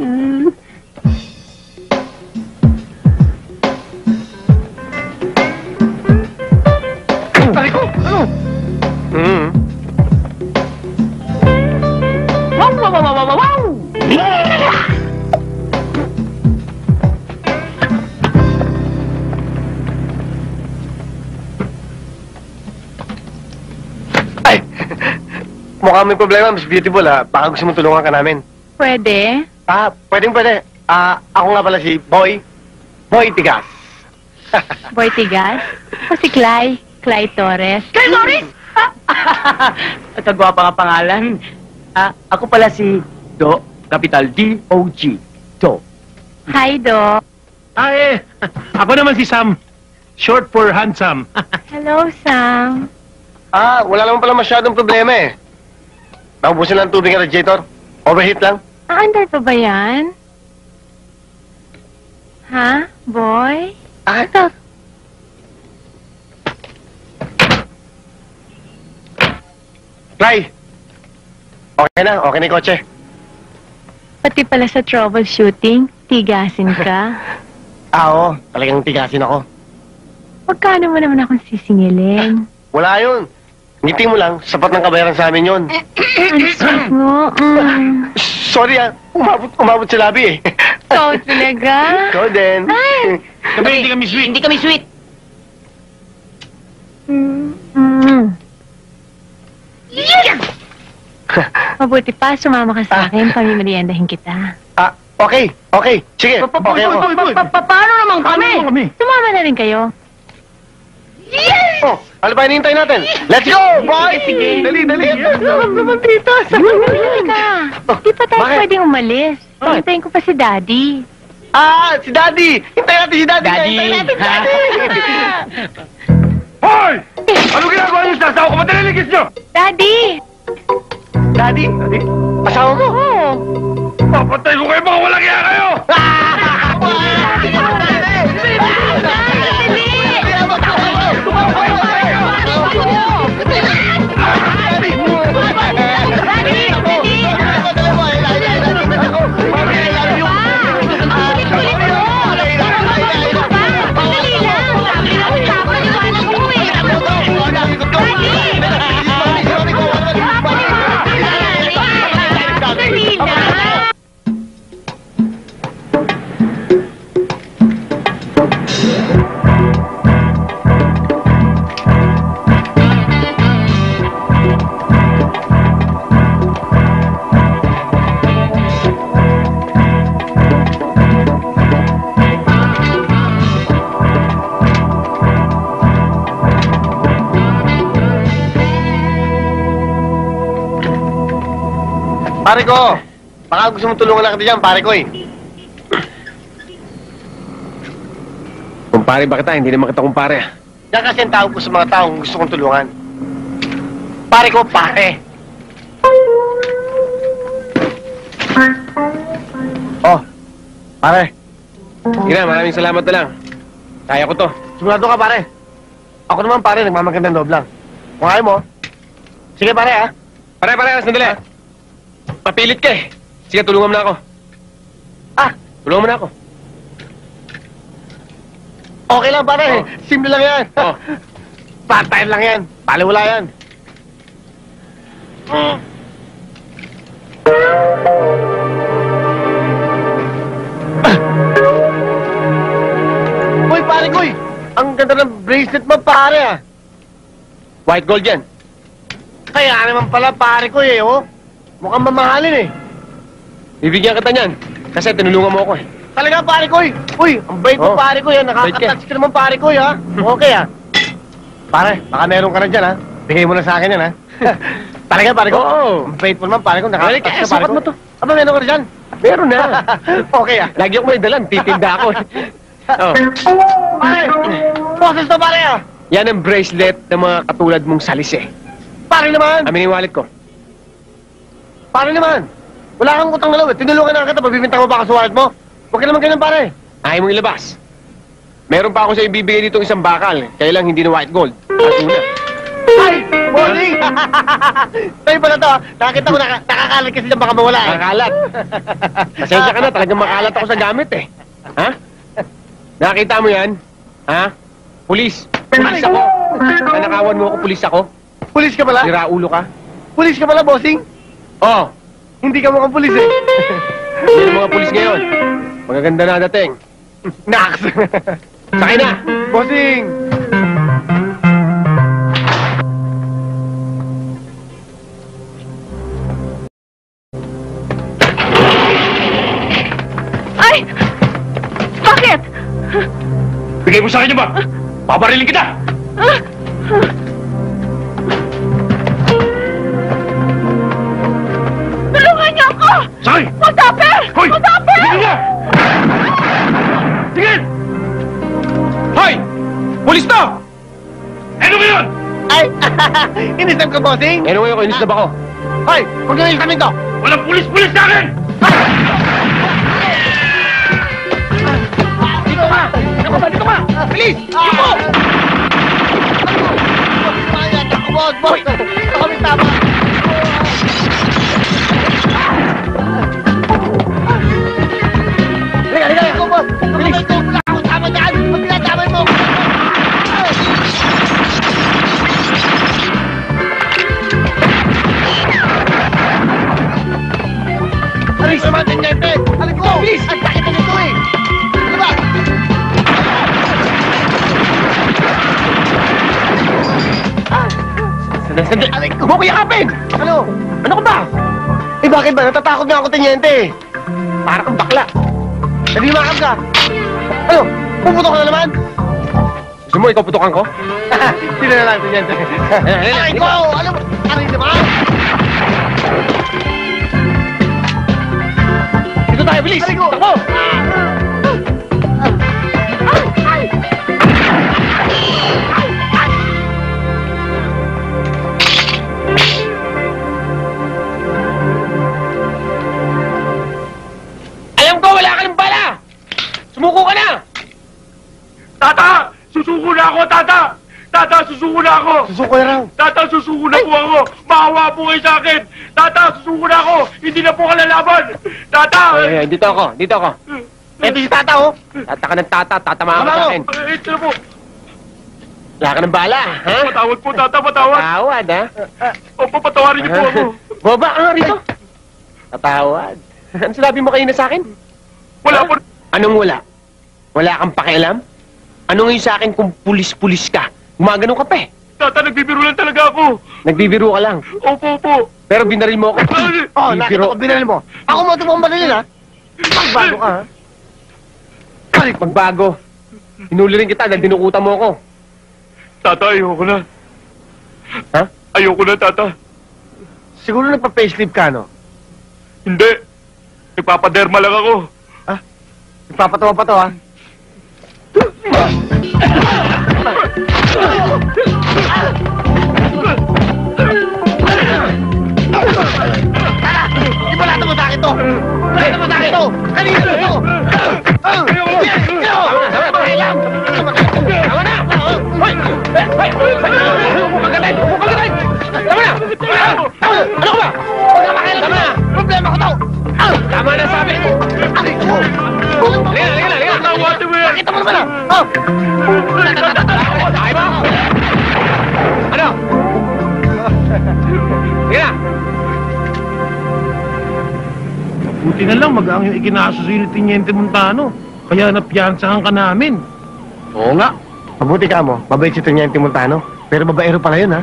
Aray ko! Ano? Hmm. Wow, wow, wow, wow, wow, wow! Ay! Mukhang may problema, Miss Beautiful ha. Baka gusto mo tulungan ka namin. Pwede? Ah, pwedeng pwede. Ah, ako nga pala si Boy. Boy Tigas. Boy Tigas? O si Clay? Clay Torres? Kay Doris! At ang gwapa nga pangalan. Ah, ako pala si Do, capital D O G. Do. Hi, Do. Ah eh, ako naman si Sam. Short for handsome. Hello, Sam. Ah, wala naman pala masyadong problema eh. Naubusin lang ang tubig ng radiator. Overheat lang. Ah, under pa ba yan? Ha? Boy? Ah, ito. Clay! Okay na, okay na yung kotse. Pati pala sa troubleshooting, tigasin ka. Ah, oo. Talagang tigasin ako. Magkano mo naman akong sisingilin? Wala yun. Ngiti mo lang, sapat ng kabayaran sa amin yun. Ang sweet mo. Mm. Sorry ah, umabot, umabot sa labi eh. Ikaw talaga? Ikaw din. Ay! Sabi, hindi kami sweet. Hindi kami sweet. Mm. Mm. Mabuti pa, sumama ka sa akin, pamimeriendahin kita. Ah, okay, okay. Sige, Pa- pa- okay pa- ako. pa- pa- pa- pa- Paano naman kami? Ano kami? Sumama na rin kayo. Oh, ano ba hinihintay natin? Let's go, boy! Sige. Dali, dali. Sarap naman dito. Sarap ka. Di pa tayo Bakit? pwedeng umalis. Hintayin ko pa si Daddy. Ah, si Daddy! Hintayin natin si Daddy! Daddy! Hintayin natin si Daddy! Hoy! Ano ginagawa niyo sa asawa ko? Ba't naliligis niyo? Daddy! Daddy? Daddy? Asawa mo? Oo. Papatay ko kayo, baka walang kaya kayo! Pare ko! Baka gusto mong tulungan lang kita dyan, pare ko eh. Kumpare ba kita? Hindi naman kita kumpare. Yan kasi ang tawag ko sa mga taong gusto kong tulungan. Pare ko, pare! Oh, pare. Sige na, maraming salamat na lang. Kaya ko to. Sigurado ka, pare. Ako naman, pare, nagmamagandang loob lang. Kung ayaw mo, sige, pare, ha? Pare, pare, sandali. Papilit ka eh. Sige, tulungan mo na ako. Ah, Tulungan mo na ako. okay lang, pare. Oh. Simple lang yan. Oh. Part-time lang yan. Paliwala yan. Uy, pare ko, eh. Ang ganda ng bracelet mo, pare, ah. White gold yan. Kaya naman pala, pare ko, eh, oh. Mukhang mamahalin, eh. Bibigyan kita niyan. Kasi tinulungan mo ako eh. Talaga, pare ko, eh. Uy, ang bait mo, Oh. pare ko, yan. Bait ka. Nakaka-touch ka naman, pare ko, eh, ha. Okay, ah. Pare, baka meron ka na dyan, ha. Bigay mo na sa akin yan, ha? Talaga, pare ko? Oo. Ang faithful man, pare ko. Balik, eh, sukat mo to. Aba, meron ko rin dyan. Meron na. Okay, ah. Lagi ako may dalan, titinda ako. Oh. Pare! Boses to, pare, ah! Yan ang bracelet ng mga katulad mong salise. Pare naman! Amin yung wallet ko. Pare naman! Wala kang utang na loob, eh. Tinulungan na kita, pabibintang mo ba ka sa wallet mo? Huwag ka naman ganun, pare. Ayaw mong ilabas. Meron pa ako sa ibibigay dito isang bakal. Kaya lang hindi na white gold. At una. Ay! Morning! Tayo pala to, ah. Nakakita ko, naka, nakakalat kasi dyan baka mawala, eh. Nakakalat. Pasensya ka na, talagang makalat ako sa gamit eh. Ha? Nakita mo yan? Ha? Pulis. Pulis ako. Nanakawan mo ako, pulis ako. Pulis ka pala? Sira ulo ka. Pulis ka pala, bossing? Oh, Hindi ka mukhang pulis, eh. yan ang mga pulis ngayon. Magaganda na dating. Naks! Sakay na! Bossing! Ay! Bakit? Bigay mo sa akin yung bag! Pabarilin kita! Tulungan niyo ako! Sakay! Magtapel! Hoy! Magtapel! Tigil niya! Tigil! Hoy! Pulis to! Ano ba yun? Ay! Inisip ka, bossing? Ano ngayon ko, inis na ba ako? Hoy! Huwag nyo yung kaming to! Walang pulis-pulis sa akin! Dito ka! Dito ka! Dito ka! Bilis! Yuko! Boss! Boss! Ito kami tama! Liga! Liga! Ito, boss! Bilis! Ito wala akong tama dyan! Pag tinatamay mo! Alis naman, tenyente! Alis ko! Bilis! Ang sakit na nito eh! Ano ba? Sandali, sandali! Alis ko! Huwag ko yakapin! Ano? Ano ka ba? Eh bakit ba? Natatakot nga ako, tenyente eh! Para kang bakla. Hindi makap ka! Ano? Puputok ka na naman? Gusto mo, ikaw putukan ko? Sino na lang, tenyente? Aray ko! Ano? Aray naman! Dito tayo, bilis! Aray ko! Takbo! Alam ko, wala ka ng bala! Sumuko ka na! Tata! Susuko na ako, tata! Tata, susuko na ako! Susuko na raw! Tata, susuko na po ako! Maawa po kayo sa akin! Tata, susuko na ako! Hindi na po kalalaban! Tata! Ay, ay, dito ako, dito ako. Ito si tata oh! Tata ka ng tata, tatamaan ka sa akin. Eh, Ito na po! Wala ka ng bala, ha? Patawad po, tata, patawad! Tawad, ha? Opo, patawarin niyo po ako! Boba ka nga rito. Tatawad. Ano sinabi mo kanina sa akin? Wala Ha? po! Anong wala? Wala kang pakialam? Ano ngayon sa akin kung pulis-pulis ka? Gumagano ka pa eh. Tata, nagbibiro lang talaga ako! Nagbibiro ka lang. Opo, opo! Pero binaril mo ako. Ay! Oh, nakita ko, binali mo! Ako mo ito mong banalin ha! Magbago ka ha! Balik, magbago. Hinuli rin kita dahil dinukutan mo ako. Tata, ayoko na. Ha? Ayoko na, tata. Siguro nagpa-facelift ka, no? Hindi. Nagpapaderma lang ako. Nagpapatawa pa to ha! Ibalata mo sa akin to! Ibalata mo sa akin to! Kanina to! Ah! Pakialam! Tama na! Hoy! Hoy! Pagkatay! Pagkatay! Tama na! Ano ka ba? Huwag ka makialam! Tama na! Problema ko to! Ah! Tama na sabi! Aray ko! Halika, halika, halika! Tawad mo yan! Nakita mo naman ah! Oh! Ay mo! Ano? Halika na! Buti na lang magaang yung ikinaso sa ni Teniente Montano. Kaya napiyansahan ka namin. Oo nga. Mabuti ka mo. Mabait si Teniente Montano. Pero babaero pala yun ha.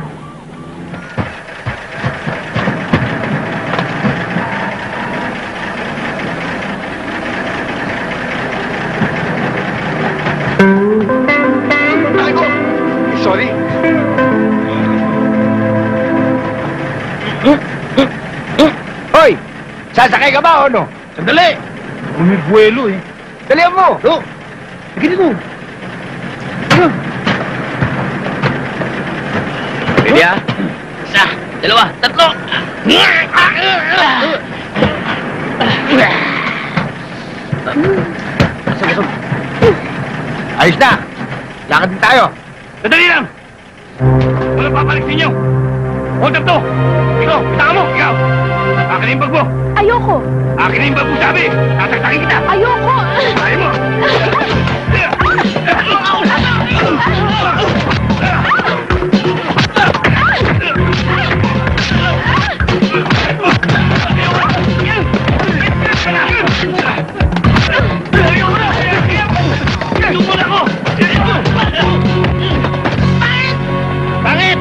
Ay ko! Sorry. Sasakay ka ba o no? Sandali! Bumibuelo eh. Dalihan mo! Oh! Sige dito. Pwede ah? Isa, dalawa, tatlo. Basag, basag. Ayos na! Lakad din tayo! Sandali lang! Walang papalik sa inyo! Hold up to! Ikaw, pitaka mo! Ikaw! Akin na yung bag mo! Ayoko! Akin na yung bag mo, sabi! Tataktakin kita! Ayoko! Ayaw mo! Bakit?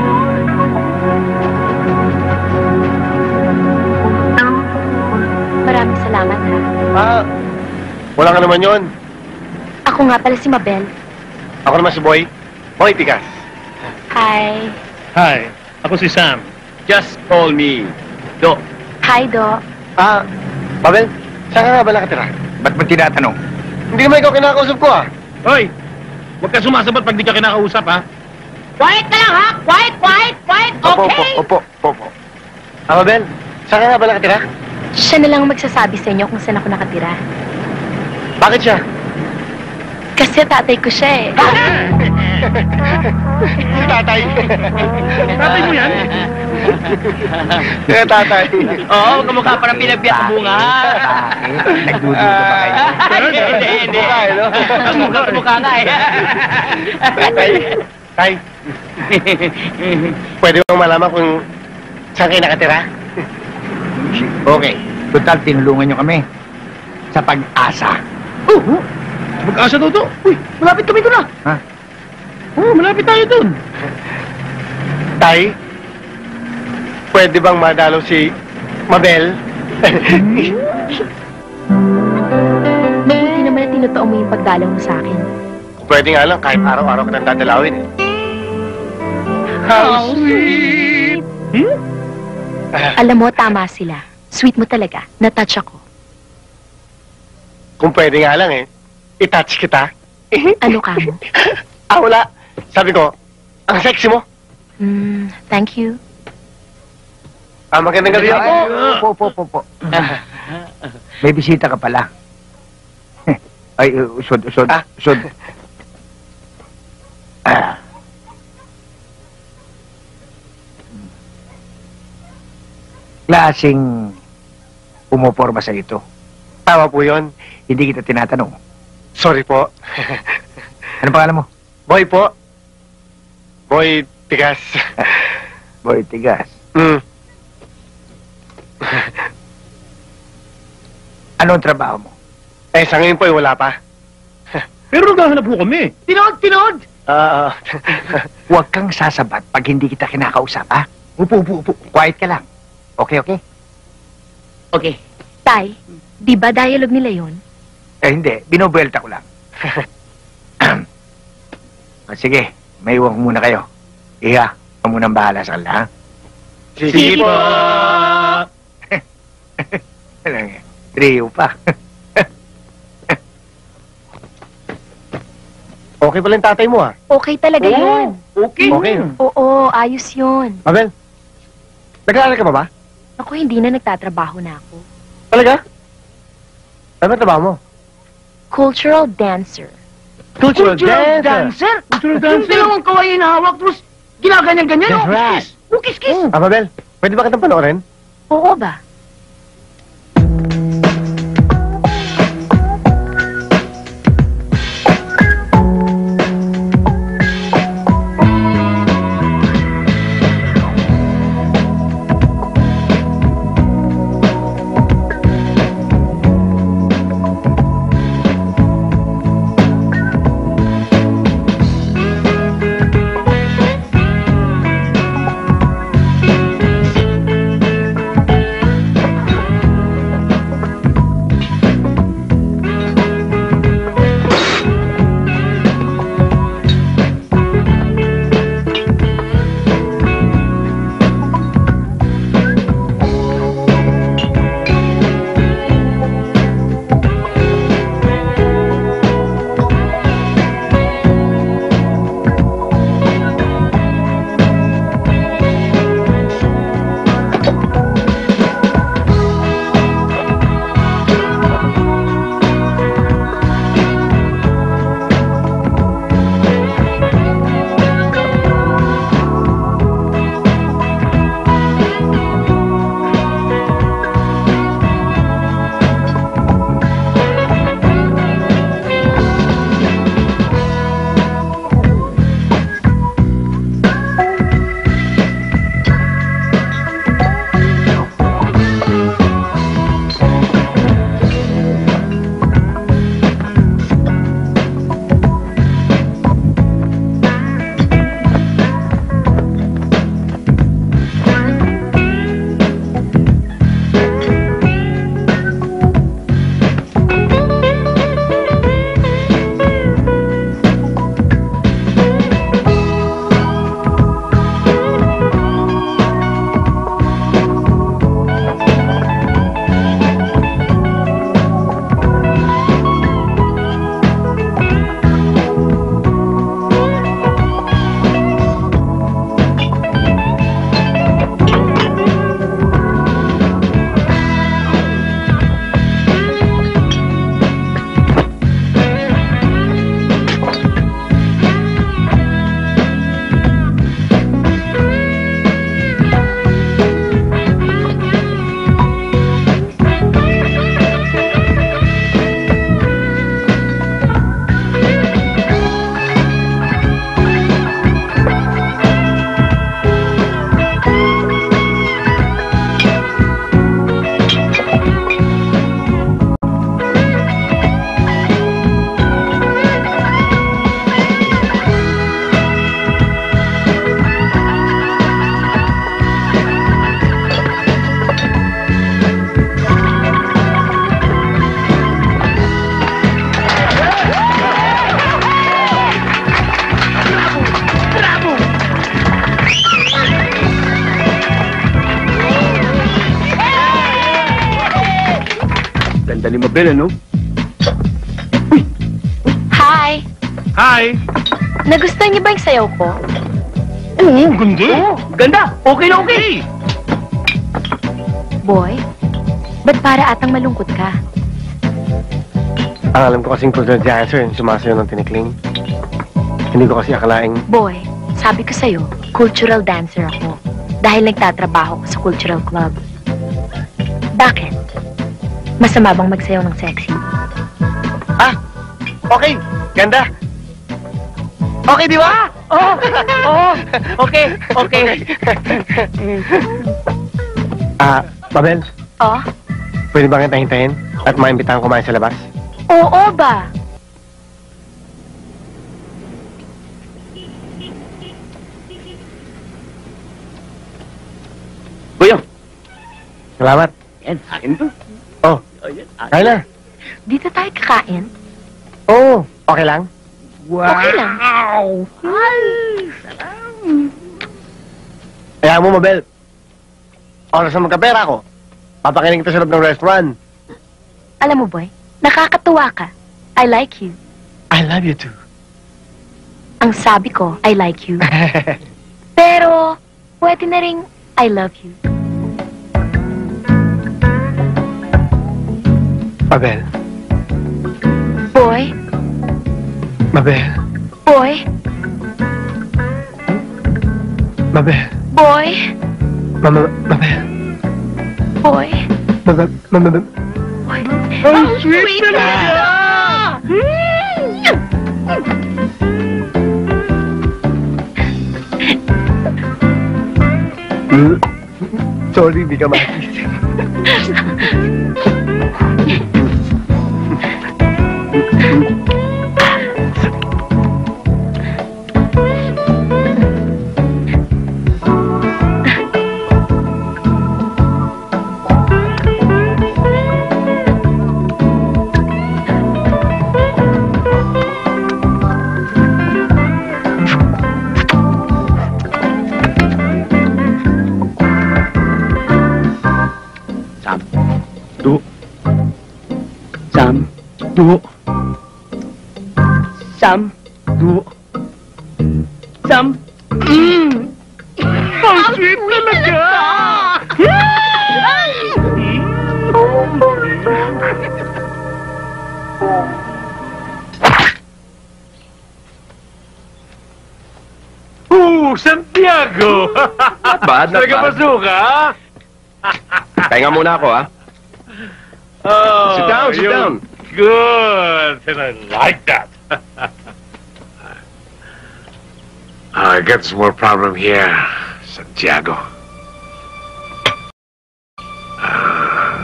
Maraming salamat, ha? Ah, wala ka naman yon. Ako nga pala si Mabel. Ako naman si Boy. Boy, tigas. Hi. Hi, ako si Sam. Just call me Do. Hi, Do. Ah, Babel, saan ka nga ba nakatira? Ba't mo tinatanong? Hindi naman ikaw kinakausap ko ah. Hoy! Huwag ka sumasabat pag di ka kinakausap, ha? Quiet ka lang, ha? Quiet, quiet, quiet, Opo, okay? opo, opo, opo. Ah, Babel, saan ka nga ba nakatira? Siya na lang magsasabi sa inyo kung saan ako nakatira. Bakit siya? Kasi tatay ko siya, eh. Si tatay. Tatay mo yan? Kaya tatay. Oo, kamukha pa ng pinagbiyak sa bunga. Nagdududa pa kayo. Hindi, hindi, hindi. Mukha, eh, no? Kamukha, kamukha nga eh. Tay, tay. Pwede bang malaman kung saan kayo nakatira? Okay. Total, tinulungan nyo kami. Sa pag-asa. Oo! Mag-asa daw to. Uy, malapit kami doon, ah. Ha? Oo, malapit tayo doon. Tay, pwede bang madalaw si Mabel? Mabuti naman na tinotoo mo yung pagdalaw mo sa akin. Pwede nga lang, kahit araw-araw ka nang dadalawin eh. How sweet! Hmm? Alam mo, tama sila. Sweet mo talaga. Na-touch ako. Kung pwede nga lang eh, i-touch kita. Ano ka mo? Ah, wala. Sabi ko, ang sexy mo. Mm, thank you. Ah, magandang gabi ako. Po, po, po, po. May bisita ka pala. Ay, uh, usod, usod, Ah. usod. Ah. Klaseng pumoporma sa ito. Tama po yun. Hindi kita tinatanong. Sorry po. Ano pangalan mo? Boy po. Boy Tigas. Boy Tigas. Mm. Ano ang trabaho mo? Eh, sa ngayon po eh, wala pa. Pero naghahanap po kami. Tinod, tinod! Ah, Huwag kang sasabat pag hindi kita kinakausap, ha? Upo, upo, upo. Quiet ka lang. Okay, okay? Okay. Tay, di ba dialogue nila yon? Eh, hindi. Binobuelta ko lang. Ah, sige, may iwan ko muna kayo. Iha, ako munang bahala sa kanila, ha? sige po. Trio pa. Okay pala yung tatay mo ah. Okay talaga yun. Okay. Okay. Oo, ayos yun. Mabel, nag-aaral ka pa ba? Ako, hindi na nagtatrabaho na ako. Talaga? Ano ba trabaho mo? Cultural dancer. Cultural, Cultural dancer? Cultural Yung dancer. dalawang kawaii na hawak, tapos ginaganyan-ganyan, That's oh. right. Ukis-kis. Ah, Mabel, pwede ba kitang panoorin? Oo ba? ni Mabel, ano? Hi! Hi! Nagustuhan niyo ba yung sayaw ko? Oo, ganda. Oo, ganda. Okay na okay. Boy, ba't para atang malungkot ka? Ang alam ko kasing cultural dancer yung sumasayaw ng tinikling. Hindi ko kasi akalaing... Boy, sabi ko sa'yo, cultural dancer ako. Dahil nagtatrabaho ko sa cultural club. Bakit? Masama bang magsayaw ng sexy? Ah! Okay! Ganda! Okay, di ba? Oo, oo. Okay, okay. Ah, Mabel, Oh? pwede ba kita hintayin at maimbitahan kumain sa labas? Oo ba? Kuya, Salamat. Yan, akin to. Oh, Oh, yan, akin. kaya na. Dito tayo kakain? Oo, okay lang. Wow! Okay lang. Kaya mo, Mabel. Oras na magkapera ko. Papakinig kita sa loob ng restaurant. Alam mo, boy, nakakatuwa ka. I like you. I love you too. Ang sabi ko, I like you. Pero, pwede na ring I love you. Mabel. Boy, Mabel. boy, Mabel. boy, Mama, Mabel. boy. Mabel. Mabel. boy. Ang sweet talaga! Sorry, di ka makikisip. Sam, du. Sam, du. Sam, du. Sam. Mm. Ang sweet talaga! Oh, Santiago! not bad, not bad. Nagapasok ka? Pahinga muna ako, ha? Oh, Sit down, sit you're down. Good, and I like that. I got some more problem here, Santiago. Ah,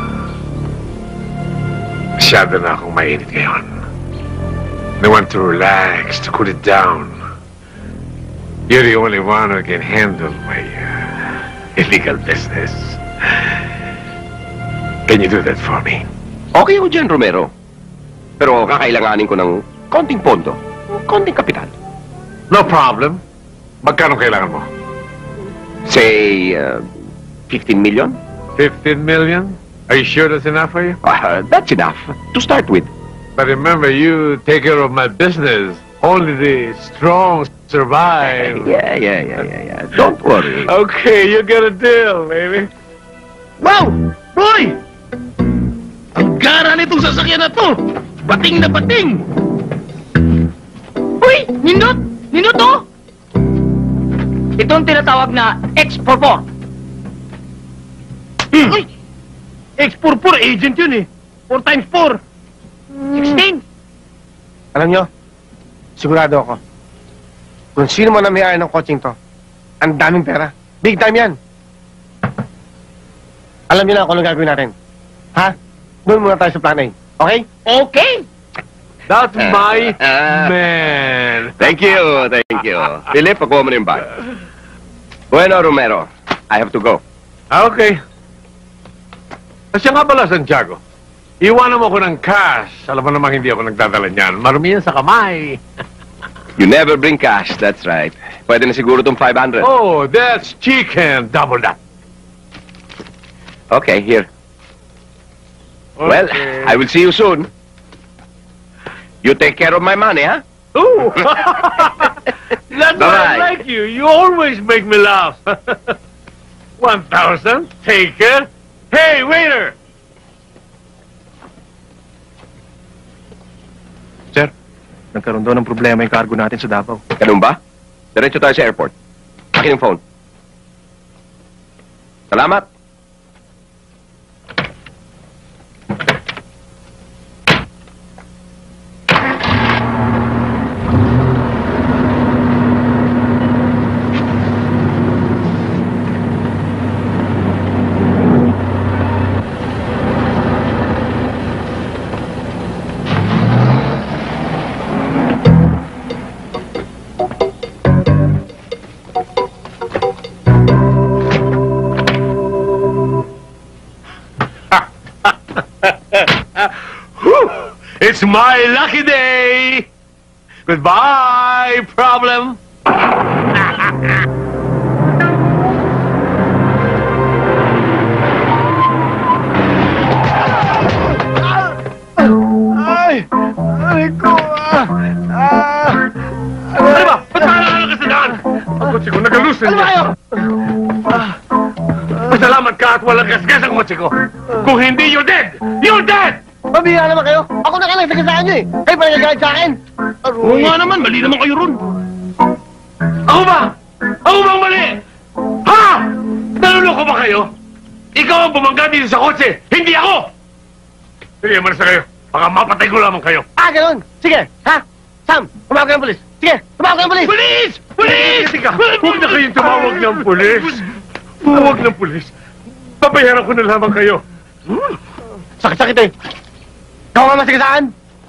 Masyado na akong mainit ngayon. I want to relax, to cool it down. You're the only one who can handle my uh, illegal business. Can you do that for me? Okay ako dyan, Romero. Pero kakailanganin ko ng konting pondo. Konting kapital. No problem. Magkano kailangan mo? Say, uh, fifteen million? fifteen million? Are you sure that's enough for you? Uh, that's enough to start with. But remember, you take care of my business. Only the strong survive. Yeah, yeah, yeah, yeah, yeah. Don't worry. Okay, you got a deal, baby. Wow! Boy! Ang gara nitong sasakyan na to! Bating na bating! Uy, nindot! Nindot to! Ito ang tinatawag na X four four. Hmm. Uy! X four four, agent yun eh. four times four. sixteen. Alam nyo, sigurado ako. Kung sino man ang may-ari ng coaching to, ang daming pera. Big time yan. Alam niyo na kung anong gagawin natin. Ha? Doon muna tayo sa plan A. Okay? Okay. That's my Ah. man. Thank you, thank you. Philip, pakuha mo na yung bag. Bueno, Romero, I have to go. Okay. Kasi nga pala, Santiago. Iwanan mo ko ng cash. Alam mo namang hindi ako nagdadala niyan. Marumi yan sa kamay. You never bring cash, that's right. Pwede na siguro itong five hundred. Oh, that's chicken. Double that. Okay, here. Well, I will see you soon. You take care of my money, huh? Ooh. That's why I Bye-bye. like you. You always make me laugh. One thousand. Take it. Hey, waiter. Sir, nagkaroon daw ng problema yung cargo natin sa Davao. Ganun ba? Diretso tayo sa airport. Akin yung phone. Salamat. It's my lucky day. Goodbye, problem. Ay! Ay ko! Ah! Ah! Ano ba? Ba't nakalaala ka sa daan? Ang kotse ko nagalusin Ano ba kayo? Pasalamat ka at walang gasgas ang kotse ko. Kung hindi, you're dead! You're dead! Mabihira naman kayo. Ako na kalang sagasaan nyo eh. Kayo pa nagagalit sa akin. Oo nga naman, mali naman kayo ron. Ako ba? Ako bang mali? Ha? Naluloko ba kayo? Ikaw ang bumangga dito sa kotse, hindi ako! Sige, malis na kayo. Baka mapatay ko lamang kayo. Ah, ganun. Sige, ha? Sam, tumawag ka ng polis. Sige, tumawag ka ng polis. Pulis! Pulis! Huwag na kayong tumawag ng pulis. Huwag ng pulis. Papayaran ko na lamang kayo. Sakit-sakit eh. Ikaw nga masagasaan.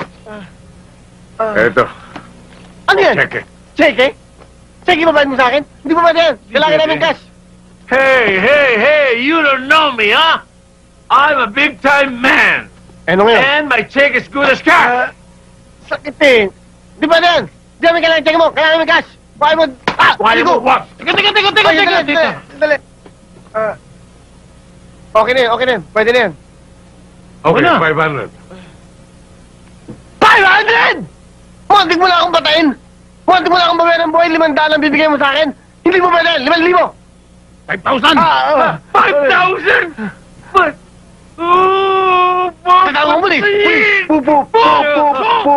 Eto, Ano yan? check it. Cheque? Cheque babayad mo sa akin? Hindi ba ba yan? Kailangan namin cash. Hey, hey, hey, you don't know me, huh? I'm a big-time man. Ano ngayon? And my check is good as cash. Sakit eh. Di ba yan? Di namin kailangan cheque mo. Kailangan namin cash. Bakit mo? Ah! Why ligo! mo? What? Teka, teka, teka, teka, Ay, teka, dali, dito. dali, dali. Ah. Okay na yan, okay na yan. Pwede na yan. Okay, Ano? five hundred. five hundred! Muntik mo lang akong patayin! Muntik mo lang akong babayan ng buhay, limandaan ang bibigay mo sa akin! Hindi mo pwede, limang libo! Five thousand? Ah, ah. Five thousand? What? Oh, fuck! Tatawag mo, pulis! Pulis! Po, po, po, po, po!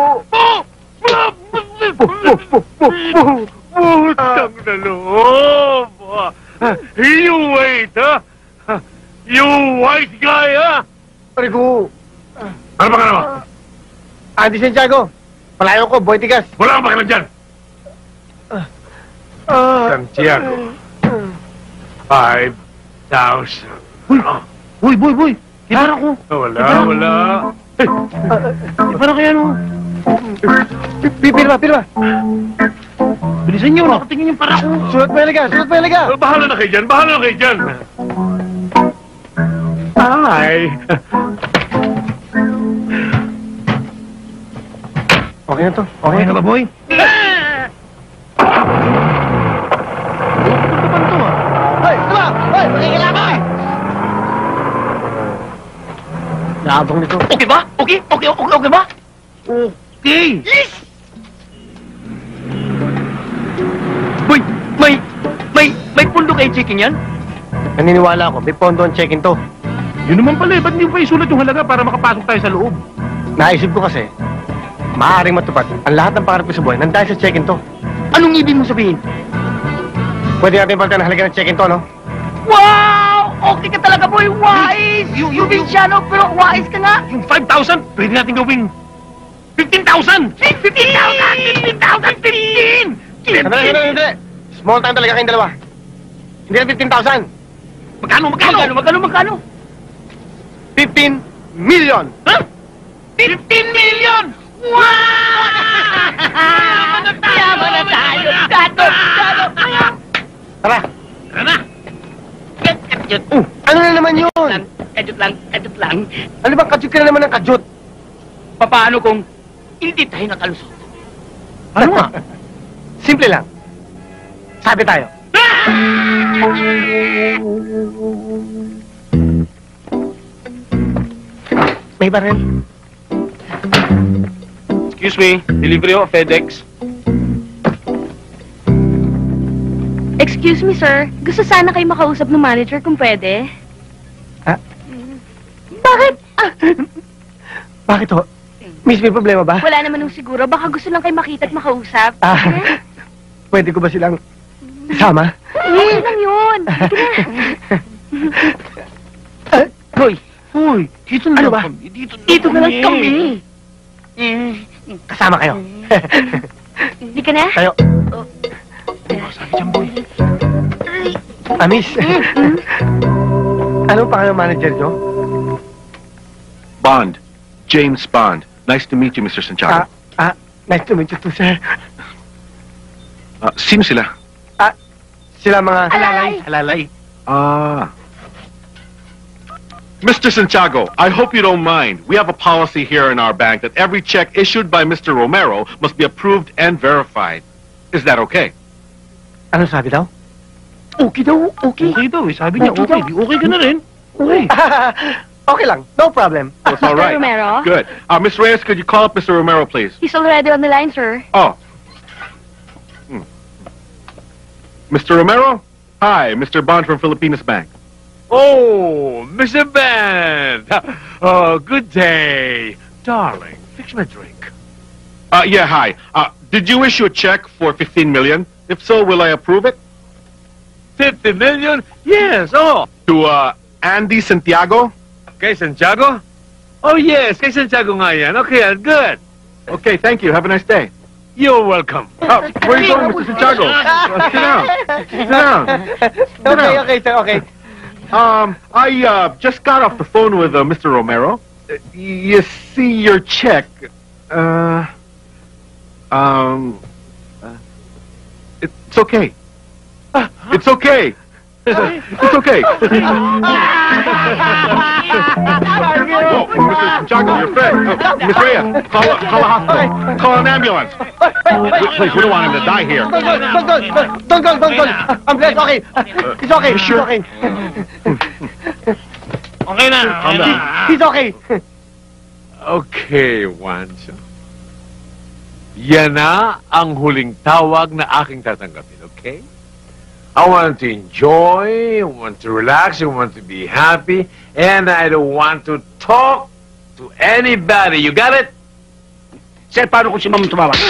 Putang na loob! You wait, ha? You white guy, ha? Pare ko! Ano ba ka naman? Andy Santiago! Palayo ko, boy tigas! Wala kang pakialam dyan! Santiago. Five thousand. Boy, boy, boy! Ibara ko! Wala, wala. Ibara ko yan, oh! Pirma, pirma! Bilisan niyo, nakatingin yung para ko! Sulat pa ilaga, sulat pa ilaga! Bahala na kayo dyan, bahala na kayo dyan. Ay. Okay na to, okay na ba, boy? Hoy, diba? Hoy, makikilaban! Labang nito. Okay ba? Okay? Okay, okay, okay ba? Okay! Yes! Boy, may, may, may pundo kay checking yan? Naniniwala ako, may pondo ang check-in to. Yun naman pala, eh. Ba't hindi mo pa isulat yung halaga para makapasok tayo sa loob? Naisip ko kasi, maaaring matupad ang lahat ng pangarap ko sa buhay nang dahil sa check-in to. Anong ibig mo sabihin? Pwede natin palitan ang halaga ng check-in to, no? Wow! Okay ka talaga, boy! Wise! You- you- Probinsyano, pero wise ka nga! Yung five thousand, pwede natin gawing fifteen thousand! fifteen thousand! fifteen thousand! fifteen! Sandali, sandali, sandali. Small time talaga kayong dalawa. Hindi na fifteen thousand. Magkano, magkano? Magkano, magkano, magkano? fifteen million. Ha? fifteen million! Wow! Yaman na tayo! Gato! Gato! Tara. Tara na! Kadyot Uh, ano na naman yun? lang, kadyot lang, kadyot lang. Ano bang kadyot ka na naman ng kadyot? Paano kung hindi tayo nakalusot? Ano nga? Simple lang. Sabi tayo. May baril. Excuse me, delivery o FedEx? Excuse me, sir. Gusto sana kayo makausap ng manager kung pwede. Bakit? Ah, bakit ho? Miss, may problema ba? Wala naman nung siguro. Baka gusto lang kayo makita at makausap. Ah, pwede ko ba silang sama? Okay lang yun. Hoy! Hoy! Dito na ano ba? Kami. Dito na, dito na lang kami. Kasama kayo. Hindi ka na? Tayo. Sabi dyan, boy. Ah, miss. Anong pangalan ng manager nyo? Bond. James Bond. Nice to meet you, Mister Santiago. Ah, ah, nice to meet you too, sir. Ah, sino sila? Sila mga... Alalay. Alalay. Ah. Mister Santiago, I hope you don't mind. We have a policy here in our bank that every check issued by Mister Romero must be approved and verified. Is that okay? Ano sabi daw? Okay daw, okay. Okay daw eh. Sabi niya, Okay okay. daw. Di okay ka na rin. Okay. Okay lang, no problem. Oh, it's all right. Mister Romero? Good. Uh, Miss Reyes, could you call up Mister Romero, please? He's already on the line, sir. Oh. Hmm. Mister Romero? Hi, Mister Bond from Filipinas Bank. Oh, Mister Band. Oh, good day. Darling, fix my drink. Uh, yeah, hi. Uh, did you issue a check for fifteen million? If so, will I approve it? fifty million? Yes, oh. To, uh, Andy Santiago? Kay Santiago? Oh, yes, kay Santiago nga yan. Okay, good. Okay, thank you. Have a nice day. You're welcome. Oh, where are you going, Mister Santiago? Uh, sit down. Sit down. Okay, okay, sir, okay. Um, I, uh, just got off the phone with, uh, Mister Romero. Uh, you see your check, uh, um, uh, it's okay. It's okay. It's okay. Oh, Mister Santiago, your friend. Uh, Miss Rhea, call, a- call a hospital. Call an ambulance. Please, we don't want him to die here. Don't go, don't go, don't go, don't go. I'm blessed, okay. It's okay, it's sure? okay. Okay na. Calm down. He's okay. Okay, Wancho. Yan na ang huling tawag na aking tatanggapin, okay? I want to enjoy, I want to relax, I want to be happy, and I don't want to talk to anybody. You got it? Sir, paano kung si Ma'am tumawag?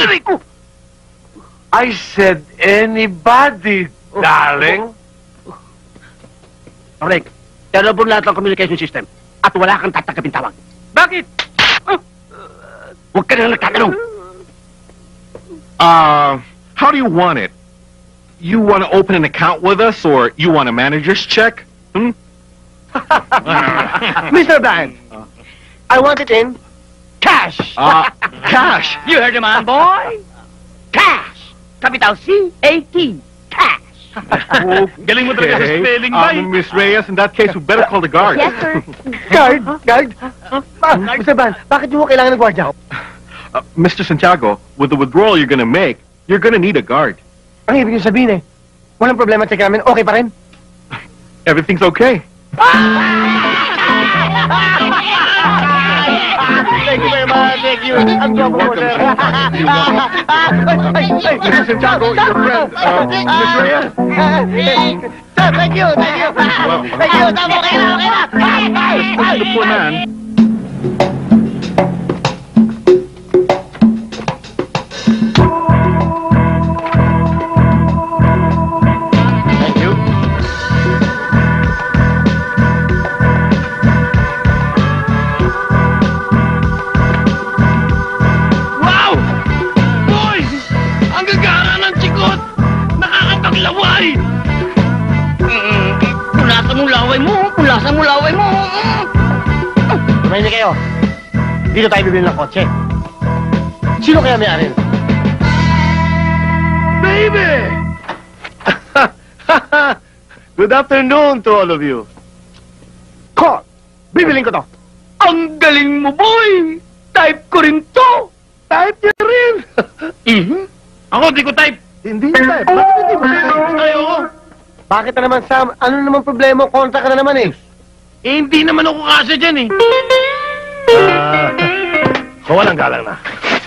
I said anybody, darling. Correct. Terrible lahat ng communication system. At wala kang tatanggapin tawag. Bakit? Huwag ka na nagtatanong. Uh, how do you want it? You want to open an account with us, or you want a manager's check? Hmm? Mister Band, I want it in cash. Uh, cash. You heard the man, boy? Cash. Capital C A T. Cash. Galing mo talaga sa spelling, Um, bay. Miss Reyes, in that case, we better call the guard. Yes, sir. Guard, guard. Ah, Mister Band, bakit mo kailangan ng gwardiya? Uh, Mister Santiago, with the withdrawal you're going to make, you're going to need a guard. Ang ibig niyo sabihin eh, walang problema check namin, okay pa rin? Everything's okay. Thank you very much, thank you. Ang guwapo mo, sir. Mister Santiago, your friend, uh, Miss Reyes. Sir, thank you, thank you. Thank you, tama, okay na, okay na. The poor man. Thank you. Wow! Boy! Ang gagana ng chikot! Nakakapaglaway! Mm, Pulasan mo laway mo! Pulasan mo laway mo! Tumayin kayo. Dito tayo bibili ng kotse. Sino kaya may-ari? Baby! Good afternoon to all of you. Ko! Bibiling ko to. Ang galing mo, boy! Type ko rin to! Type niya rin. Mhm. Ako, di ko type! Hindi niya type. Bakit hindi mo type? Ayoko! Bakit na naman, Sam? Ano naman problema? Kontra ka na naman eh. Eh, hindi naman ako kasi dyan eh. Ah, kawalang galang na.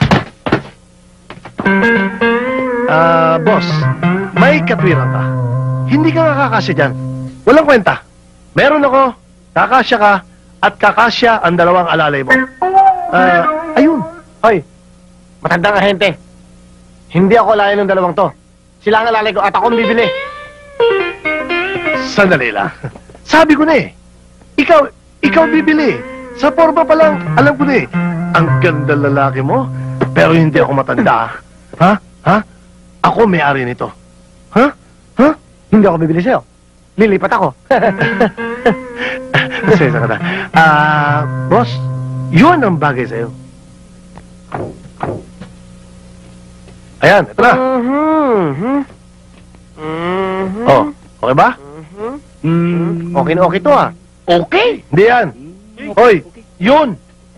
Ah, boss, may katwiran ka. Hindi ka nga kakasya dyan. Walang kwenta. Meron ako, kakasya ka, at kakasya ang dalawang alalay mo. Ah, ayun. Hoy, matandang ahente. Hindi ako layan ng dalawang to. Sila ang alalay ko at ako ang bibili. Sandali lang. Sabi ko na eh. Ikaw, ikaw bibili. Sa forma pa lang, alam ko na eh. Ang ganda lalaki mo, pero hindi ako matanda. Ha? Ha? Ako may-ari nito. Ha? Ha? Hindi ako bibili sa'yo. Lilipat ako. Pasensya ka na. Ah, boss, yun ang bagay sa'yo. Ayan, ito na. Mhm. Mhm. Oh, okay ba? Mhm. Okay na okay to ah. Okay. Hindi yan. Hoy, yun.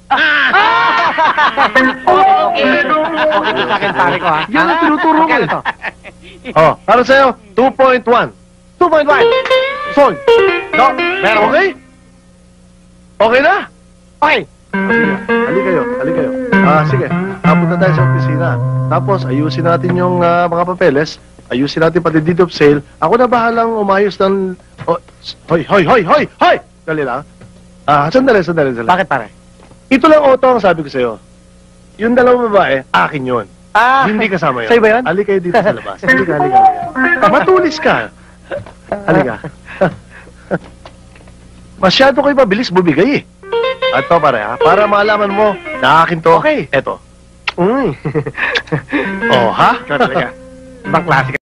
Okay. Okay to sa akin, pare ko ha. Yan ang tinuturo ko Magkano eh. to? Oh, para sa'yo, two point one. two point one. Sold. No, meron. Okay? Okay na? Okay. Sige, hali kayo, hali kayo. Ah, sige, napunta tayo sa opisina. Tapos, ayusin natin yung ah, mga papeles. Ayusin natin pati deed of sale. Ako na bahalang umayos ng... Oh, s- hoy, hoy, hoy, hoy, hoy! Dali lang. Ah, sandali, sandali, sandali. Bakit pare? Ito lang auto ang sabi ko sa'yo. Yung dalawang babae, akin yun. Ah, Hindi kasama yun. sa'yo ba yun? Hali kayo dito sa labas. Halika, halika, halika. Matulis ka. Halika. Masyado kayo mabilis bumigay eh. At to pare ha, para malaman mo na akin to. Okay. Eto. Mm. Oh, ha? Ikaw talaga. Ibang klase ka.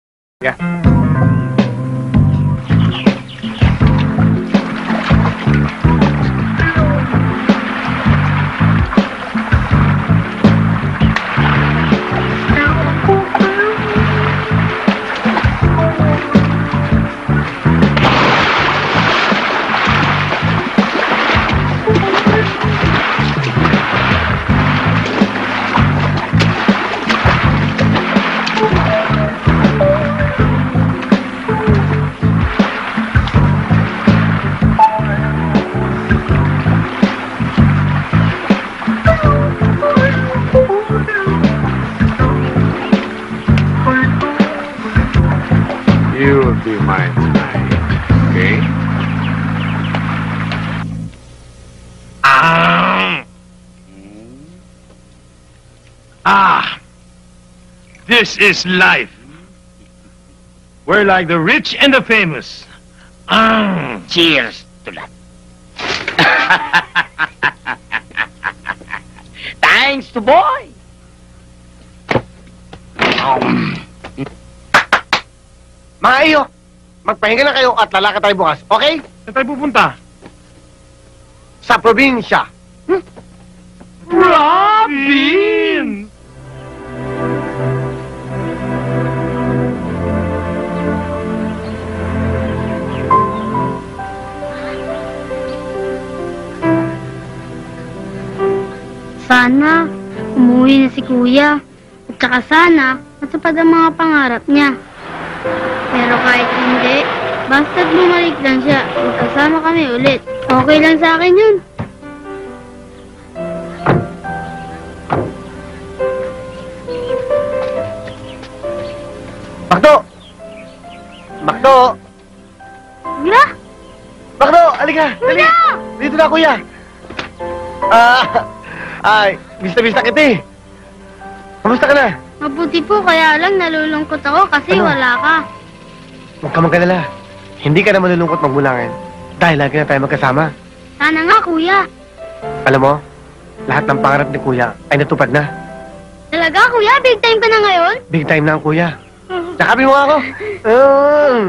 You will be mine tonight, okay? Ah. Ah. This is life. We're like the rich and the famous. Ah. Cheers to that. Thanks to boy. Mga iyo, magpahinga na kayo at lalakad tayo bukas, okay? Saan tayo pupunta? Sa probinsya. Robin! Sana, umuwi na si Kuya. At saka sana, matupad ang mga pangarap niya. Pero kahit hindi, basta't bumalik lang siya, magkasama kami ulit. Okay lang sa akin yun. Bakdo! Bakdo! Kuya! Bakdo! Halika! Dali! Kuya! Dito na, kuya! Ah! Ay, bista-bista kita eh. Kamusta ka na? Mabuti po, kaya lang nalulungkot ako kasi Ano? wala ka. Huwag ka magkalala. Hindi ka na malulungkot magmulangan. Dahil lagi na tayo magkasama. Sana nga, Kuya. Alam mo, lahat ng pangarap ni kuya ay natupad na. Talaga, Kuya? Big time ka na ngayon? Big time na ang kuya. Nakapin mo nga ako. Mm.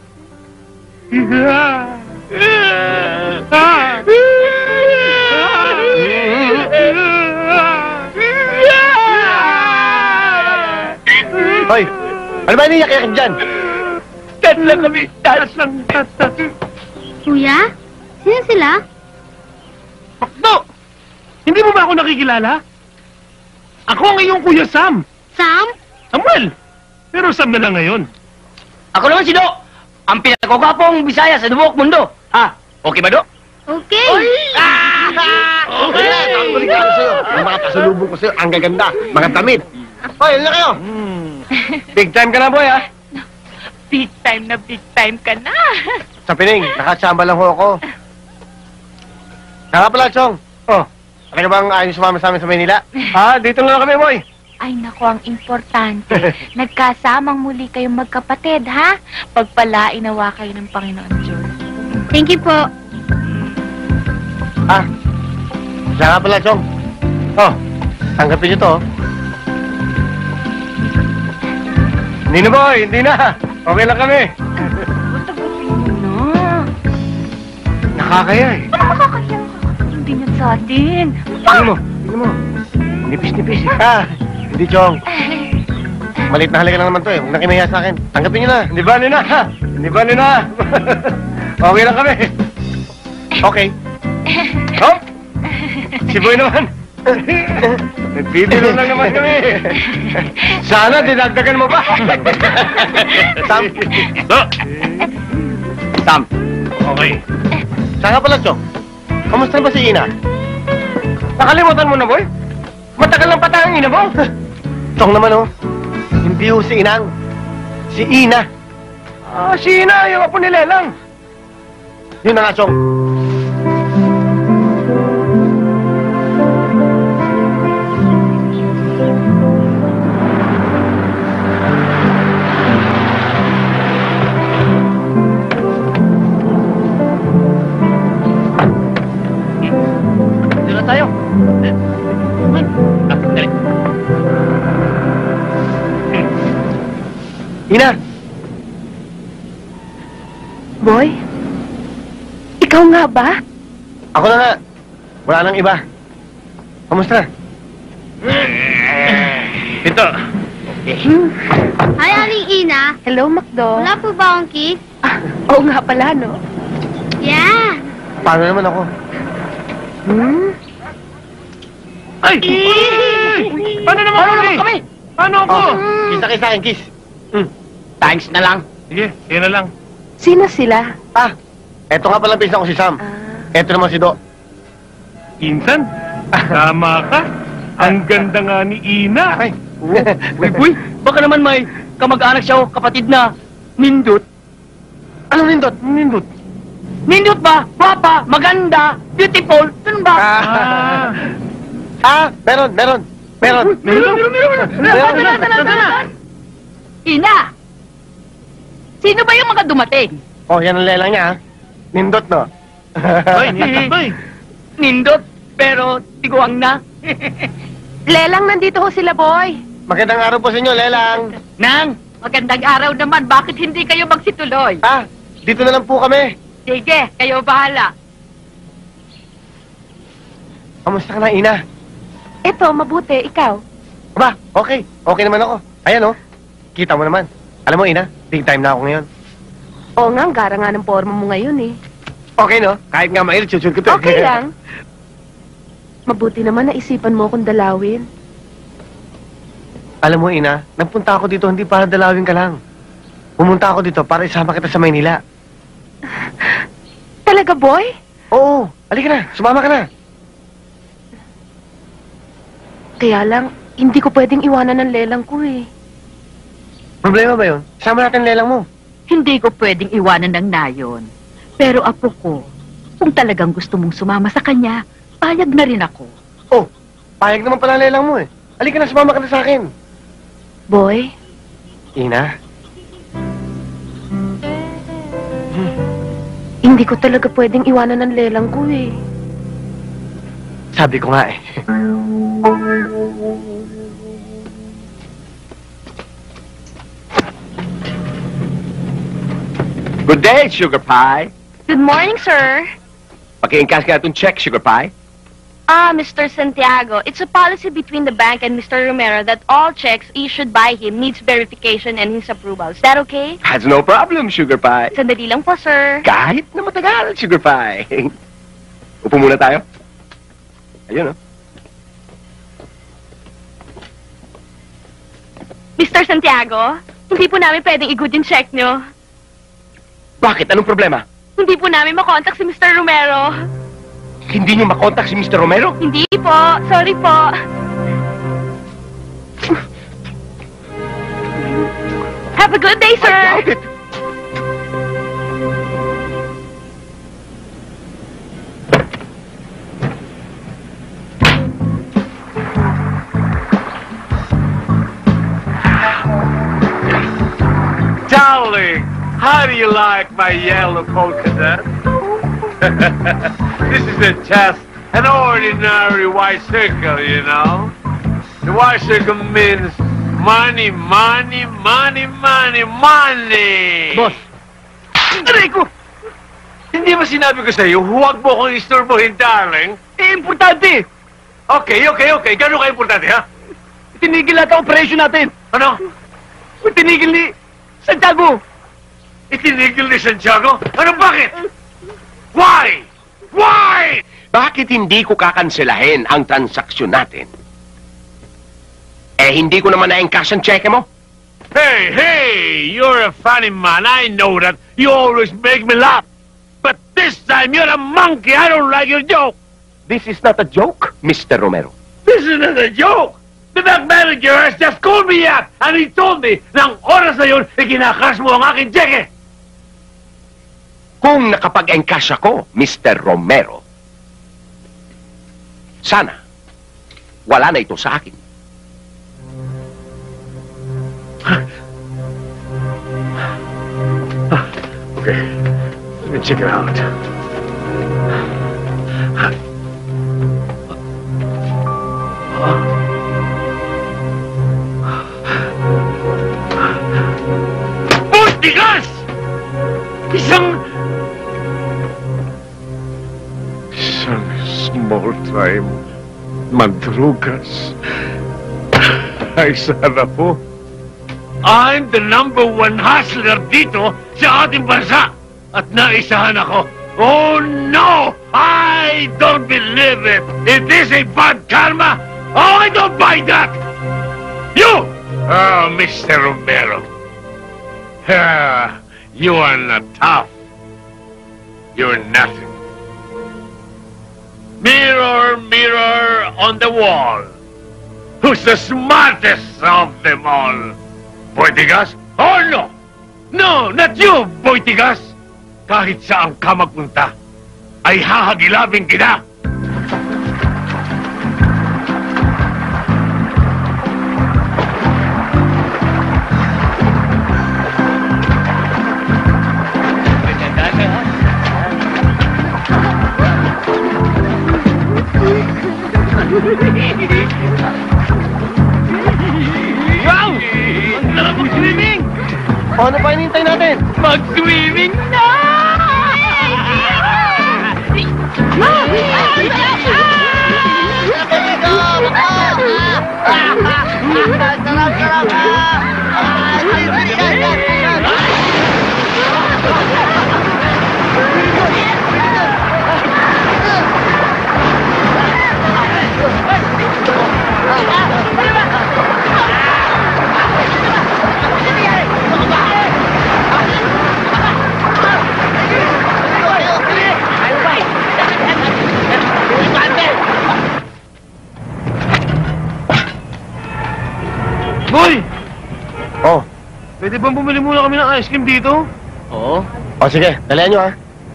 Hoy, ano ba iniyak-iyak dyan? Dahil lang kami. Dahil lang. Kuya? Sino sila? Bakdo! Hindi mo ba ako nakikilala? Ako ang iyong Kuya Sam. Sam? Samuel! Pero Sam na lang ngayon. Ako naman si Do. Ang pinakagwapong Bisaya sa Dubuok Mundo. Ah, okay ba, Do? Okay. Okay! Balik ako sa'yo. Ang mga pasalubong ko sa'yo, ang gaganda. Mga damit. Hoy, yun na kayo. Big time ka na, boy, ha? Big time na big time ka na. Sa pining, nakachamba lang ho ako. Kaya pala, Chong. Oh, talaga bang ayaw sumama sa amin sa Maynila? Ha? Dito na lang kami, boy. Ay, naku, ang importante. Nagkasamang muli kayong magkapatid, ha? Pagpalain nawa kayo ng Panginoon Diyos. Thank you po. Ah, siya nga pala, Chong. Oh, tanggapin niyo to. oh. Hindi na, boy. Hindi na. Okay lang kami. No. Nakakaya, eh. Ano makakaya? Hindi niya sa atin. Tingnan mo. Tingnan mo. Nipis-nipis, eh. Ah, hindi, Chong. Malit na halaga lang naman to eh. Huwag na kinaya sa akin. Tanggapin niyo na. Hindi ba, Nina? Hindi ba, Nina? Okay lang kami. Okay. Oh? Si Boy naman. Nagbibiro lang naman kami. Sana dinagdagan mo ba? Sam. Sam. Okay. Siya nga pala, Chong. Kamusta ba si Ina? Nakalimutan mo na, Boy? Matagal lang pata ang ina mo. Chong naman, oh. Hindi ho si Inang. Si Ina. Ah, si Ina, yung apo ni Lelang. Yun na nga, Chong. Dito tayo. Ah, dali. Ina! Boy? Ikaw nga ba? Ako na nga. Wala nang iba. Kamusta? Ito. Hi, Aling Ina. Hello, Macdo. Wala po ba akong kiss? Ah, oo nga pala, no? Yeah. Paano naman ako? Hmm? Ay! Paano naman Ano kami? naman kami? Paano ako? Oh, kiss na kiss sa akin, kiss. Thanks na lang. Sige, yan na lang. Sino sila? Ah, eto nga pala pinsan ko si Sam. Ah, Eto naman si Do. Insan, tama ka. Ang ganda nga ni Ina. Ay. Uy, uy, baka naman may kamag-anak siya o kapatid na Nindot. Ano nindot? Nindot. Nindot ba? Guwapa, maganda, beautiful, ganun ba? Ah. Ah, meron, meron. Meron. Meron, meron, meron. Meron. Tara, tara, tara. Ina! Sino ba yung mga dumating? Oh, yan ang lelang niya, ha? Nindot, no? Ay, nindot, boy. Nindot, pero tiguang na. Lelang, nandito ho sila, boy. Magandang araw po sa inyo, lelang. Nang, magandang araw naman. Bakit hindi kayo magsituloy? Ah, dito na lang po kami. Sige, kayo bahala. Kamusta ka na, Ina? Ito, mabuti. Ikaw? Aba, okay. Okay naman ako. Ayan, oh. Kita mo naman. Alam mo, Ina, big time na ako ngayon. Oo nga, ang gara nga ng forma mo ngayon, eh. Okay, no? Kahit nga mainit, chuchul ko to. Okay lang. Mabuti naman naisipan mo akong dalawin. Alam mo, Ina, nagpunta ako dito hindi para dalawin ka lang. Pumunta ako dito para isama kita sa Maynila. Talaga, boy? Oo, halika na. Sumama ka na. Kaya lang, hindi ko pwedeng iwanan ng lelang ko, eh. Problema ba yun? Sama natin lelang mo. Hindi ko pwedeng iwanan ng nayon. Pero apo ko, kung talagang gusto mong sumama sa kanya, payag na rin ako. Oh, payag naman pala lelang mo eh. Halika na, sumama ka na sa akin. Boy, Ina, hindi ko talaga pwedeng iwanan ng lelang ko, eh. sabi ko nga eh. Good day, Sugar Pie. Good morning, sir. Pakiingkas ka itong check, Sugar Pie. Ah, Mister Santiago, it's a policy between the bank and Mister Romero that all checks issued by him needs verification and his approval. Is that okay? That's no problem, Sugar Pie. Sandali lang po, sir. Kahit na matagal, Sugar Pie. Upo muna tayo. Ayun, oh. Mister Santiago, hindi po namin pwedeng i-good yung check nyo. Bakit? Anong problema? Hindi po namin makontak si Mister Romero. Hindi niyo makontak si Mister Romero? Hindi po. Sorry po. Have a good day, sir. I doubt it. Darling, how do you like my yellow polka dot? This is a just an ordinary white circle, you know? The white circle means money, money, money, money, money! Boss! Aray ko! Hindi ba sinabi ko sa'yo, huwag mo akong istorbohin, darling? Eh, importante! Okay, okay, okay. Gano'n ka-importante, ha? Tinigil natin ang operasyon natin! Ano? Tinigil ni Santiago! Itinigil ni Santiago? Ano, bakit? Why? Why? Bakit hindi ko kakanselahin ang transaksyon natin? Eh, hindi ko naman na-encash ang cheque mo. Hey, hey! You're a funny man. I know that. You always make me laugh. But this time, you're a monkey. I don't like your joke. This is not a joke, Mister Romero. This isn't a joke. The bank manager has just called me up and he told me na ang oras na yun, ikinakash mo ang aking cheque. Kung nakapag-encash ako, Mister Romero, sana wala na ito sa akin. Okay, let me check it out. Buntigas! Isang... Isang small-time madrugas. Ay, sana po. I'm the number one hustler dito sa ating bansa. At naisahan ako. Oh, no! I don't believe it! It is a bad karma! Oh, I don't buy that! You! Oh, Mister Romero. Ah, you are not tough. You're nothing. Mirror, mirror on the wall. Who's the smartest of them all? Boitigas? Oh, no! No, not you, Boitigas! Kahit saan ka magpunta, ay hahagilapin kita! Wow! Ang sarap mag-swimming! Paano pa hinintay natin? Mag-swimming na! Boy! Oh. Pwede bang bumili muna kami ng ice cream dito? Oo. O sige, dalihan nyo ha.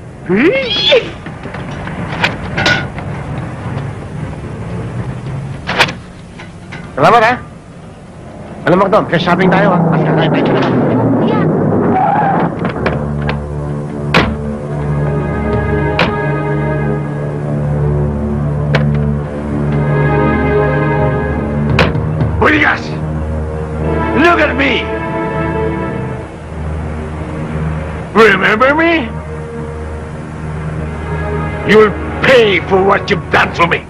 Salamat ha. Alam mo, Dom, cash shopping tayo ha. Mas kakain tayo na. Boitigas! Look at me! Remember me? You'll pay for what you've done for me.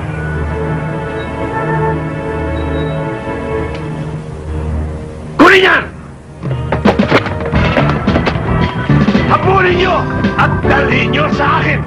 Kunin yan! Habulin nyo at dalhin nyo sa akin!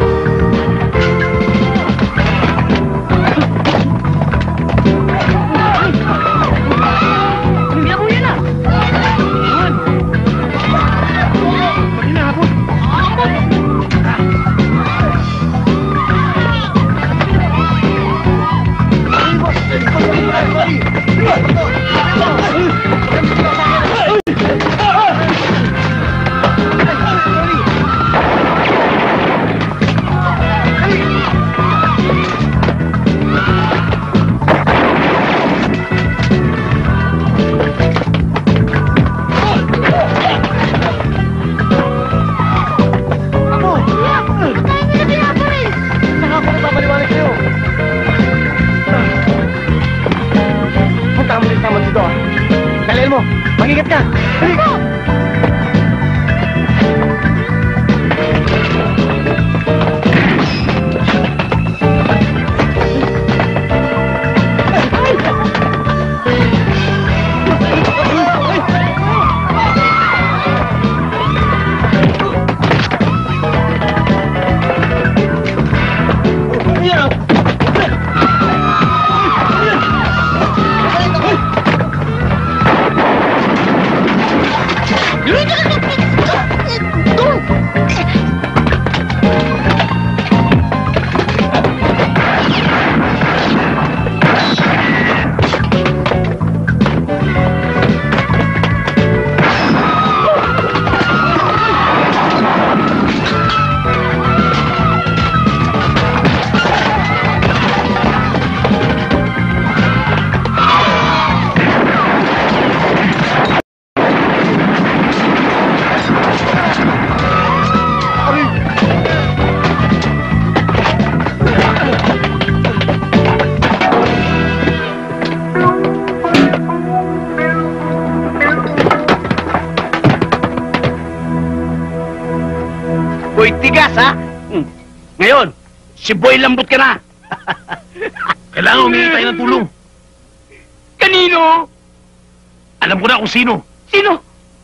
Boy Tigas, ha? Hmm. Ngayon, si Boy Lambot ka na. Kailangan humingi tayo ng tulong. Kanino? Alam ko na kung sino. Sino?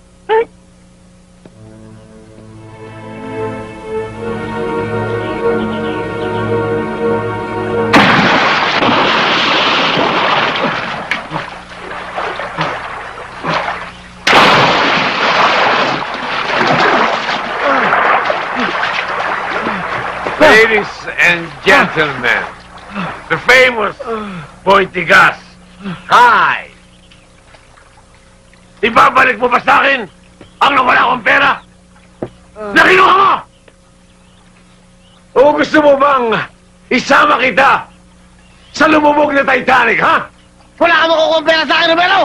Ladies and gentlemen, the famous Boy Tigas. Hi! Ibabalik mo ba sa akin ang nawala kong pera? Na kinuha mo! O gusto mo bang isama kita sa lumubog na Titanic, ha? Wala ka makukuha pera sa akin, Romero!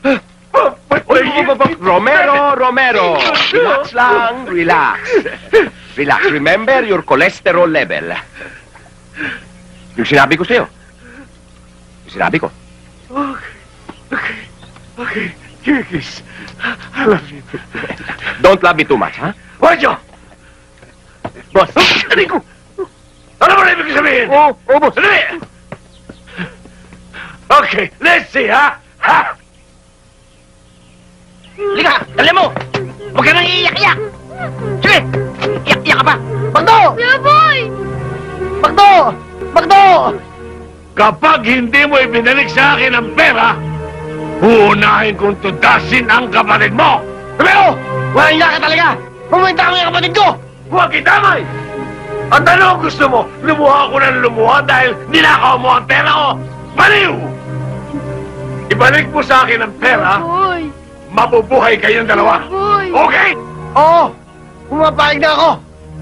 Romero, Romero. Relax lang, relax. Relax. Remember your cholesterol level. Yung sinabi ko sa'yo. Yung sinabi ko. Okay, okay, okay. Kirkis, I love you. Don't love me too much, ha? Wajo! Boss. Ano ko? Ano ba na ibig sabihin? Oo, oh, boss. Ano eh? Okay, let's see, ha? Ha? Liga, dali mo! Huwag ka nang iiyak-iyak! Sige! Iyak-iyak ka pa! Magdo! Kuya Boy! Magdo! Magdo! Kapag hindi mo ibinalik sa akin ang pera, uunahin kong tudasin ang kapatid mo! Romero! Walang iya ka talaga! Pumunta kami ang kapatid ko! Huwag itamay! At ano ang gusto mo? Lumuha ko ng lumuha dahil ninakaw mo ang pera ko! Baliw! Ibalik mo sa akin ang pera, Boy! mabubuhay kayong dalawa! Boy! Okay? Oo! Pumapayag na ako!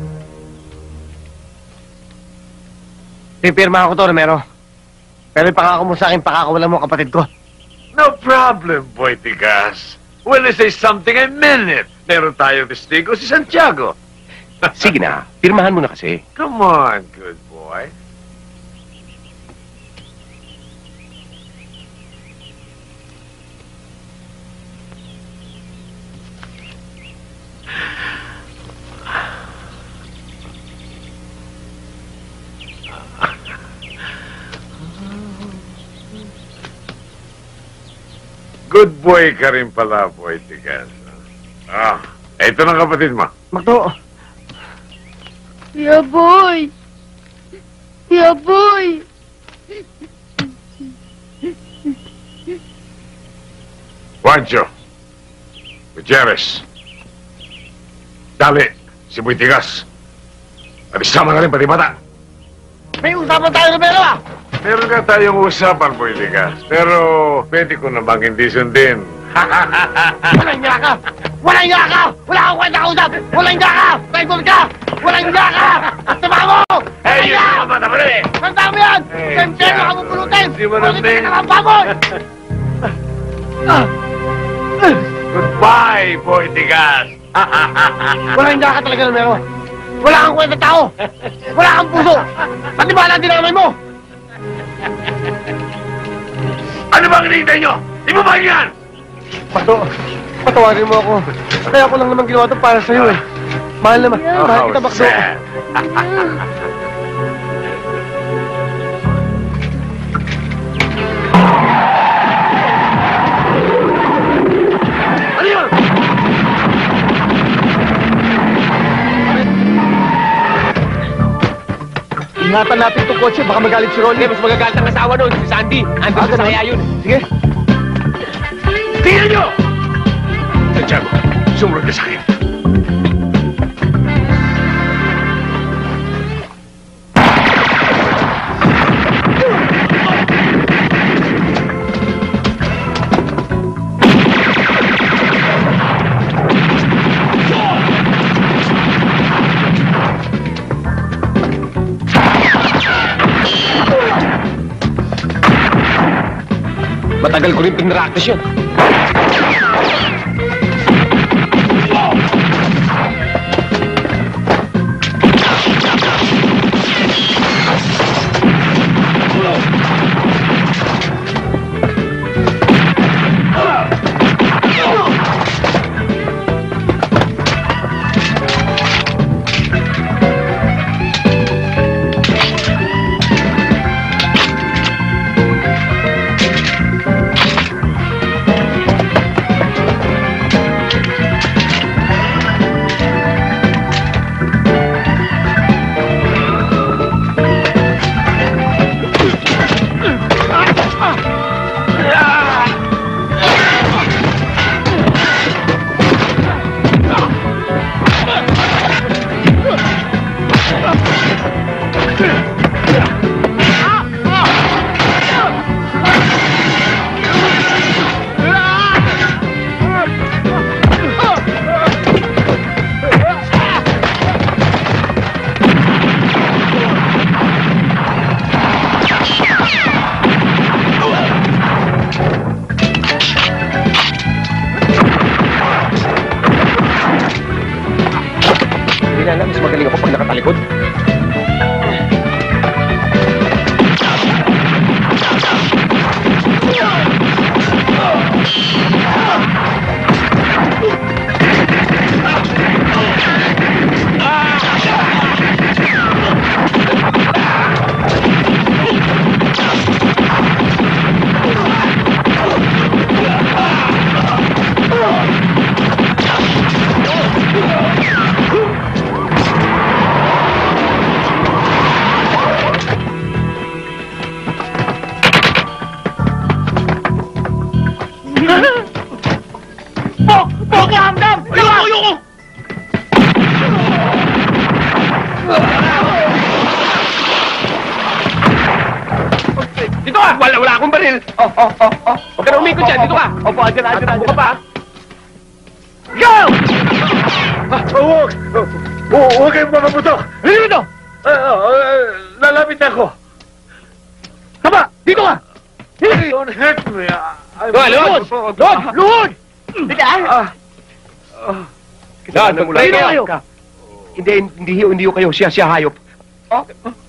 Pipirma ako to, Romero. Pero ipangako mo sa akin, pakakawalan mo ang kapatid ko. No problem, Boy Tigas. When I say something, I mean it. Meron tayong testigo si Santiago. Sige na, pirmahan mo na kasi. Come on, good boy. Good boy ka rin pala, Boy Tigas. Ah, ito ng kapatid mo. Magdo! Kuya Boy! Kuya Boy! Juancho. Gutierrez. Dali, si Boy Tigas. At isama na rin pati bata. May usapan tayo, Romero, ah! Meron nga tayong usapan, Boy Tigas. Pero pwede ko namang hindi sundin. Walang iya ka! Walang iya ka! Wala kang kwenta kausap! Walang iya ka! Traidor ka! Walang iya ka! Sama mo! Hey, yun ang mga bata eh! Tanda mo yan! Eh, Sensero siya. ka mupulutin! Hindi mo Walang narinig. ka ng baboy! Goodbye, Boy Tigas. Walang iya ka talaga, Romero! Wala kang kwenta tao! Wala kang puso! Pati ba lang dinamay mo? Ano bang hinihintay nyo? Ibaba niyo yan! Pato, patawarin mo ako. Kaya ako lang naman ginawa ito para sa'yo eh. Mahal naman. Mahal kita, Bakdo. sad. Ano yun? Ingatan natin itong kotse. Baka magalit si Rolly. Mas magagalit ang asawa nun, si Sandy. Andun sa saya yun. Sige. Tingnan nyo! Santiago, sumunod ka sa akin. Matagal ko rin pinractice yun. hinala. Mas magaling ako pag nakatalikod. Dito ka! Wala, wala akong baril! Oh, oh, oh, oh. Huwag ka na umikot dyan, dito ka! Opo, andyan, andyan, andyan. Buka pa! Go! Huwag! Huwag kayong mga buto! Hindi dito! Lalapit na ako! Tama! Dito ka! Don't hurt me! Luhod! Luhod! Luhod! Luhod! Hindi ah! Luhod, mag-pray Sino kayo! kayo? Hindi, hindi, hindi ko kayo. Siya, siya hayop. Oh?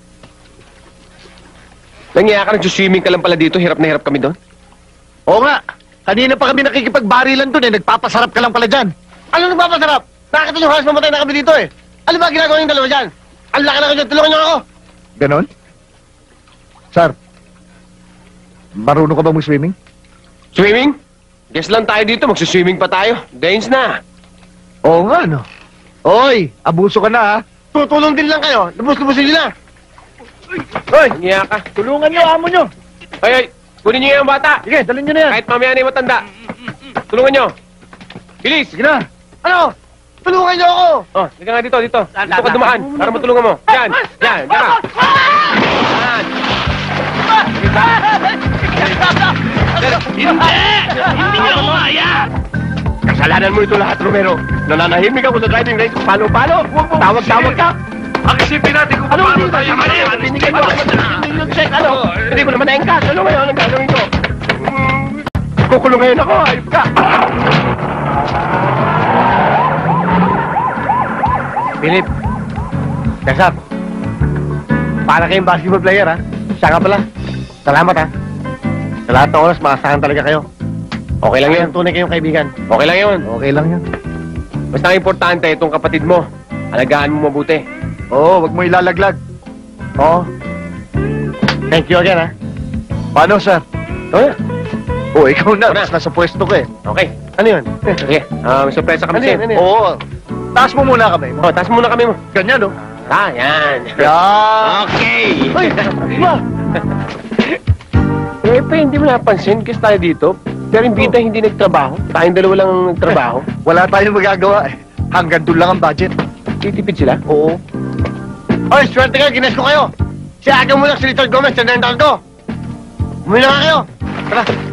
Nangyaya ka, nagsuswimming ka lang pala dito. Hirap na hirap kami doon. Oo nga. Kanina pa kami nakikipagbarilan doon eh. Nagpapasarap ka lang pala dyan. Ano nagpapasarap? Nakita niyo halos mamatay na kami dito eh. Ano ba ginagawa yung dalawa dyan? Ang laki na kayo, tulungan niyo ako. Ganon? Sir, marunong ka ba mag-swimming? Swimming? Guess lang tayo dito. Magsuswimming pa tayo. Danes na. Oo nga, no? Oy, abuso ka na, ha? Tutulong din lang kayo. Lubos-lubosin nila. Hoy, Nangyaya ka. tulungan niyo, amo niyo. Ay, ay. Kunin niyo yung bata. Sige, dalhin niyo na yan. Kahit mamaya na yung matanda. Tulungan niyo. Bilis. Sige na. Ano? Tulungan niyo ako. Oh, sige nga dito, dito. Dito ka dumaan. Para matulungan mo. Yan. Yan. Yan ka. Yan. Hindi! Hindi niyo ako kaya! Kasalanan mo ito lahat, Romero. Nananahimik ako sa driving range. Paano-paano? Tawag-tawag ka. Pakisipin natin kung Ano paano hindi ba? tayo Ano maniwan. binigay mo ako ng million check, ano? Hindi ko naman na-engkas. Ano ngayon ang gagawin ko? Hmm, kukulong ngayon ako. Ayop ka. Philip. Kasap. Para kayong basketball player, ha? Siya ka pala. Salamat, ha? Sa lahat ng oras, maasahan talaga kayo. Okay lang yun. Ang tunay kayong kaibigan. Okay lang yun. Okay lang yan. Basta ang importante, itong kapatid mo. Alagaan mo mabuti. Oo, wag mo ilalaglag. Oo. Thank you again, ha? Paano, sir? Oh, Oo, ikaw na. Ikaw na. Mas nasa pwesto ka eh. okay. Ano yun? Sige. Ah, may sorpresa kami Ano sa'yo. yun? Ano yun? Oo. Taas mo muna kami. Oh, taas muna kami mo. Ganyan, no? Ah, yan. Yan. Okay. Uy! Ma! Eh, pa, hindi mo napansin kasi tayo dito. Pero yung bida hindi nagtrabaho. Tayong dalawa lang nagtrabaho. Wala tayong magagawa eh. Hanggang doon lang ang budget. Titipid sila. Oo. Oy, swerte kayo, gines ko kayo. Si Aga mo lang si Little Gomez, tinendal ko. Umuwi na nga kayo. Tara.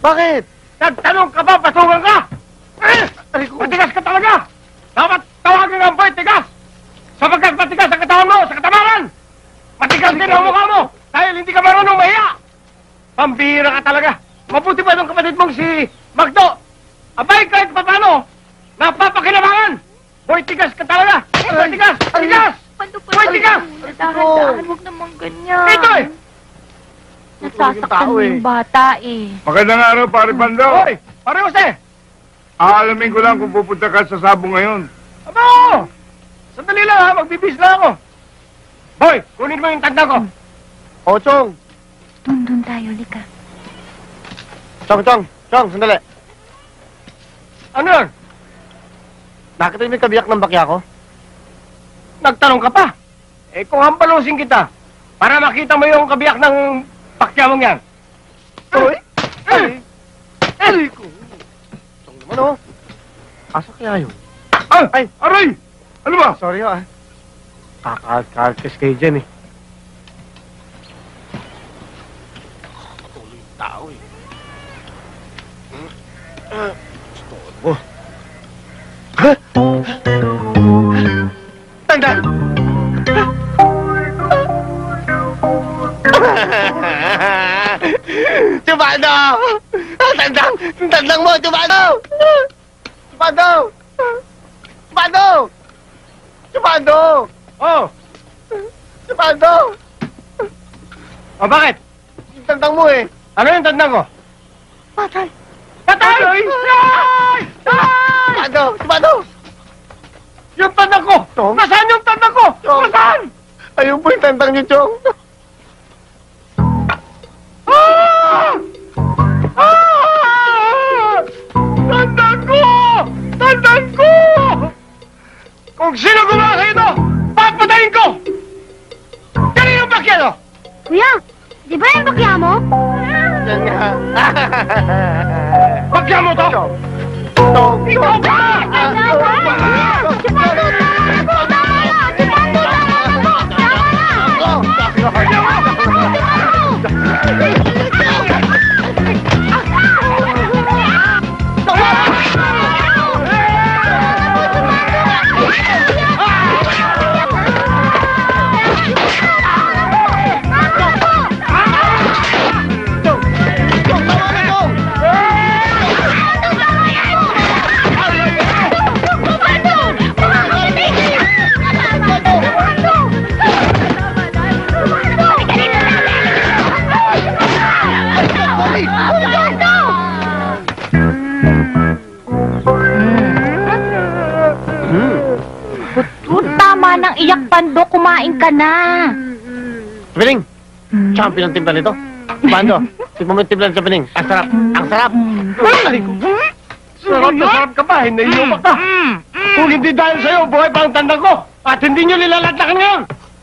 Bakit? Nagtanong ka ba, basugan ka? Eh! Matigas ka talaga! Dapat tawagin ang boy, tigas! Sapagkat matigas ang katawan mo, sa katamaran! Matigas din ang mukha mo, dahil hindi ka marunong mahiya! Pambira ka talaga! Mabuti pa ng kapatid mong si Magdo! Abay, kahit pa paano, napapakinabangan! Boy, tigas ka talaga! Boy, tigas! Tigas! Boy, tigas! Dahan-dahan, huwag naman ganyan. Ito eh! Nasasaktan mo yung bata eh. Magandang araw, pare Pando. Hoy! Pare Jose! Aalamin ko lang kung pupunta ka sa Sabong ngayon. Aba! Sandali lang ha, magbibis na ako. Boy, kunin mo yung tanda ko. O, Chong. Doon, doon tayo, lika. Chong, Chong. Chong, sandali. Ano yun? Nakita mo yung kabiyak ng bakya ko? Nagtanong ka pa? Eh kung hampalusin kita, para makita mo yung kabiyak ng pakya mong yan. Uy! Ay! Ay! Chong naman, oh. Asa kaya yun? Ah! Ay! Aray! Ano ba? Sorry, ah. Kakakalkis kayo dyan, eh. Tuloy yung tao, eh. Storbo. Ha? Tanda! Chupado! Tandang! Tandang mo! Chupado! Chupado! Chupado! Chupado! Oh! Chupado! O bakit? Tandang mo eh! Ano yung tanda ko? Patay! Patay! Ay! Ay! Chupado! Chupado! Yung tanda ko! Chong? Nasaan yung tanda ko? Chong? Nasaan? Ayun po yung tandang niyo, Chong! Ah! Ah! Tandaan ko! Tandaan ko! Kung sino gumawa sa ito, papatayin ko! Kanino yung bakya to? Kuya, di ba yung bakya mo? Yan nga! Bakya mo to? Chong! Chong! Ikaw ba? Tama nang iyak, Pando. Kumain ka na. Pining! Champion ang timpla nito. Bando, tignan mo yung timpla sa Pining. Ang sarap! Ang sarap! Ay, Sarap na sarap ka ba? Hinayumak ka. Kung hindi dahil sa'yo, buhay pa ang tanda ko. At hindi nyo nilalatlakan ngayon.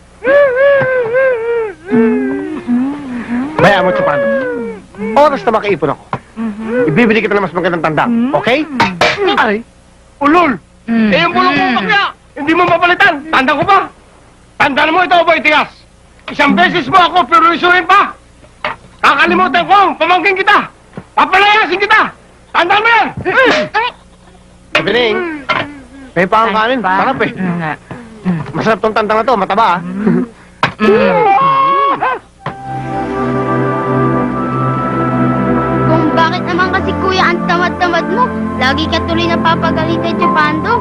Bayaan mo, Chupando. Oras na makaipon ako. Ibibili kita ng mas magandang tanda. Okay? Ay! Ulol! Eh, yung bulong mo bakya! Hindi mo mapalitan! Tanda ko pa! Tandaan mo ito, Boy Tigas! Isang beses mo ako pirulisuin pa! Kakalimutan ko ang pamangkin kita! Papalayasin kita! Tandaan mo yan! Pining! May pangkanin. Sarap eh. Masarap tong tandang na to. Mataba ah. Kung bakit naman kasi kuya ang tamad-tamad mo, lagi ka tuloy napapagaling kay Chupando.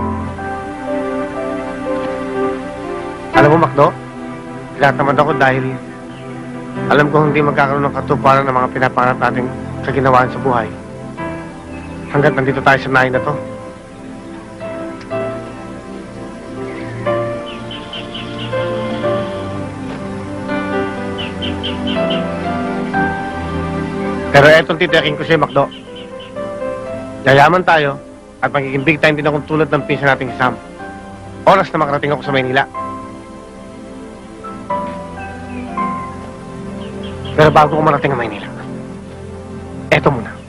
Alam mo, Macdo, tinatamad ako dahil alam ko hindi magkakaroon ng katuparan ng mga pinapangarap nating kaginawaan sa buhay. Hanggat nandito tayo sa nahin na to. Pero etong titiyakin ko sa'yo, Macdo. Yayaman tayo at magiging big time din akong tulad ng pinsan nating Sam. Oras na makarating ako sa Maynila. Pero bago ko marating ang Maynila, eto muna.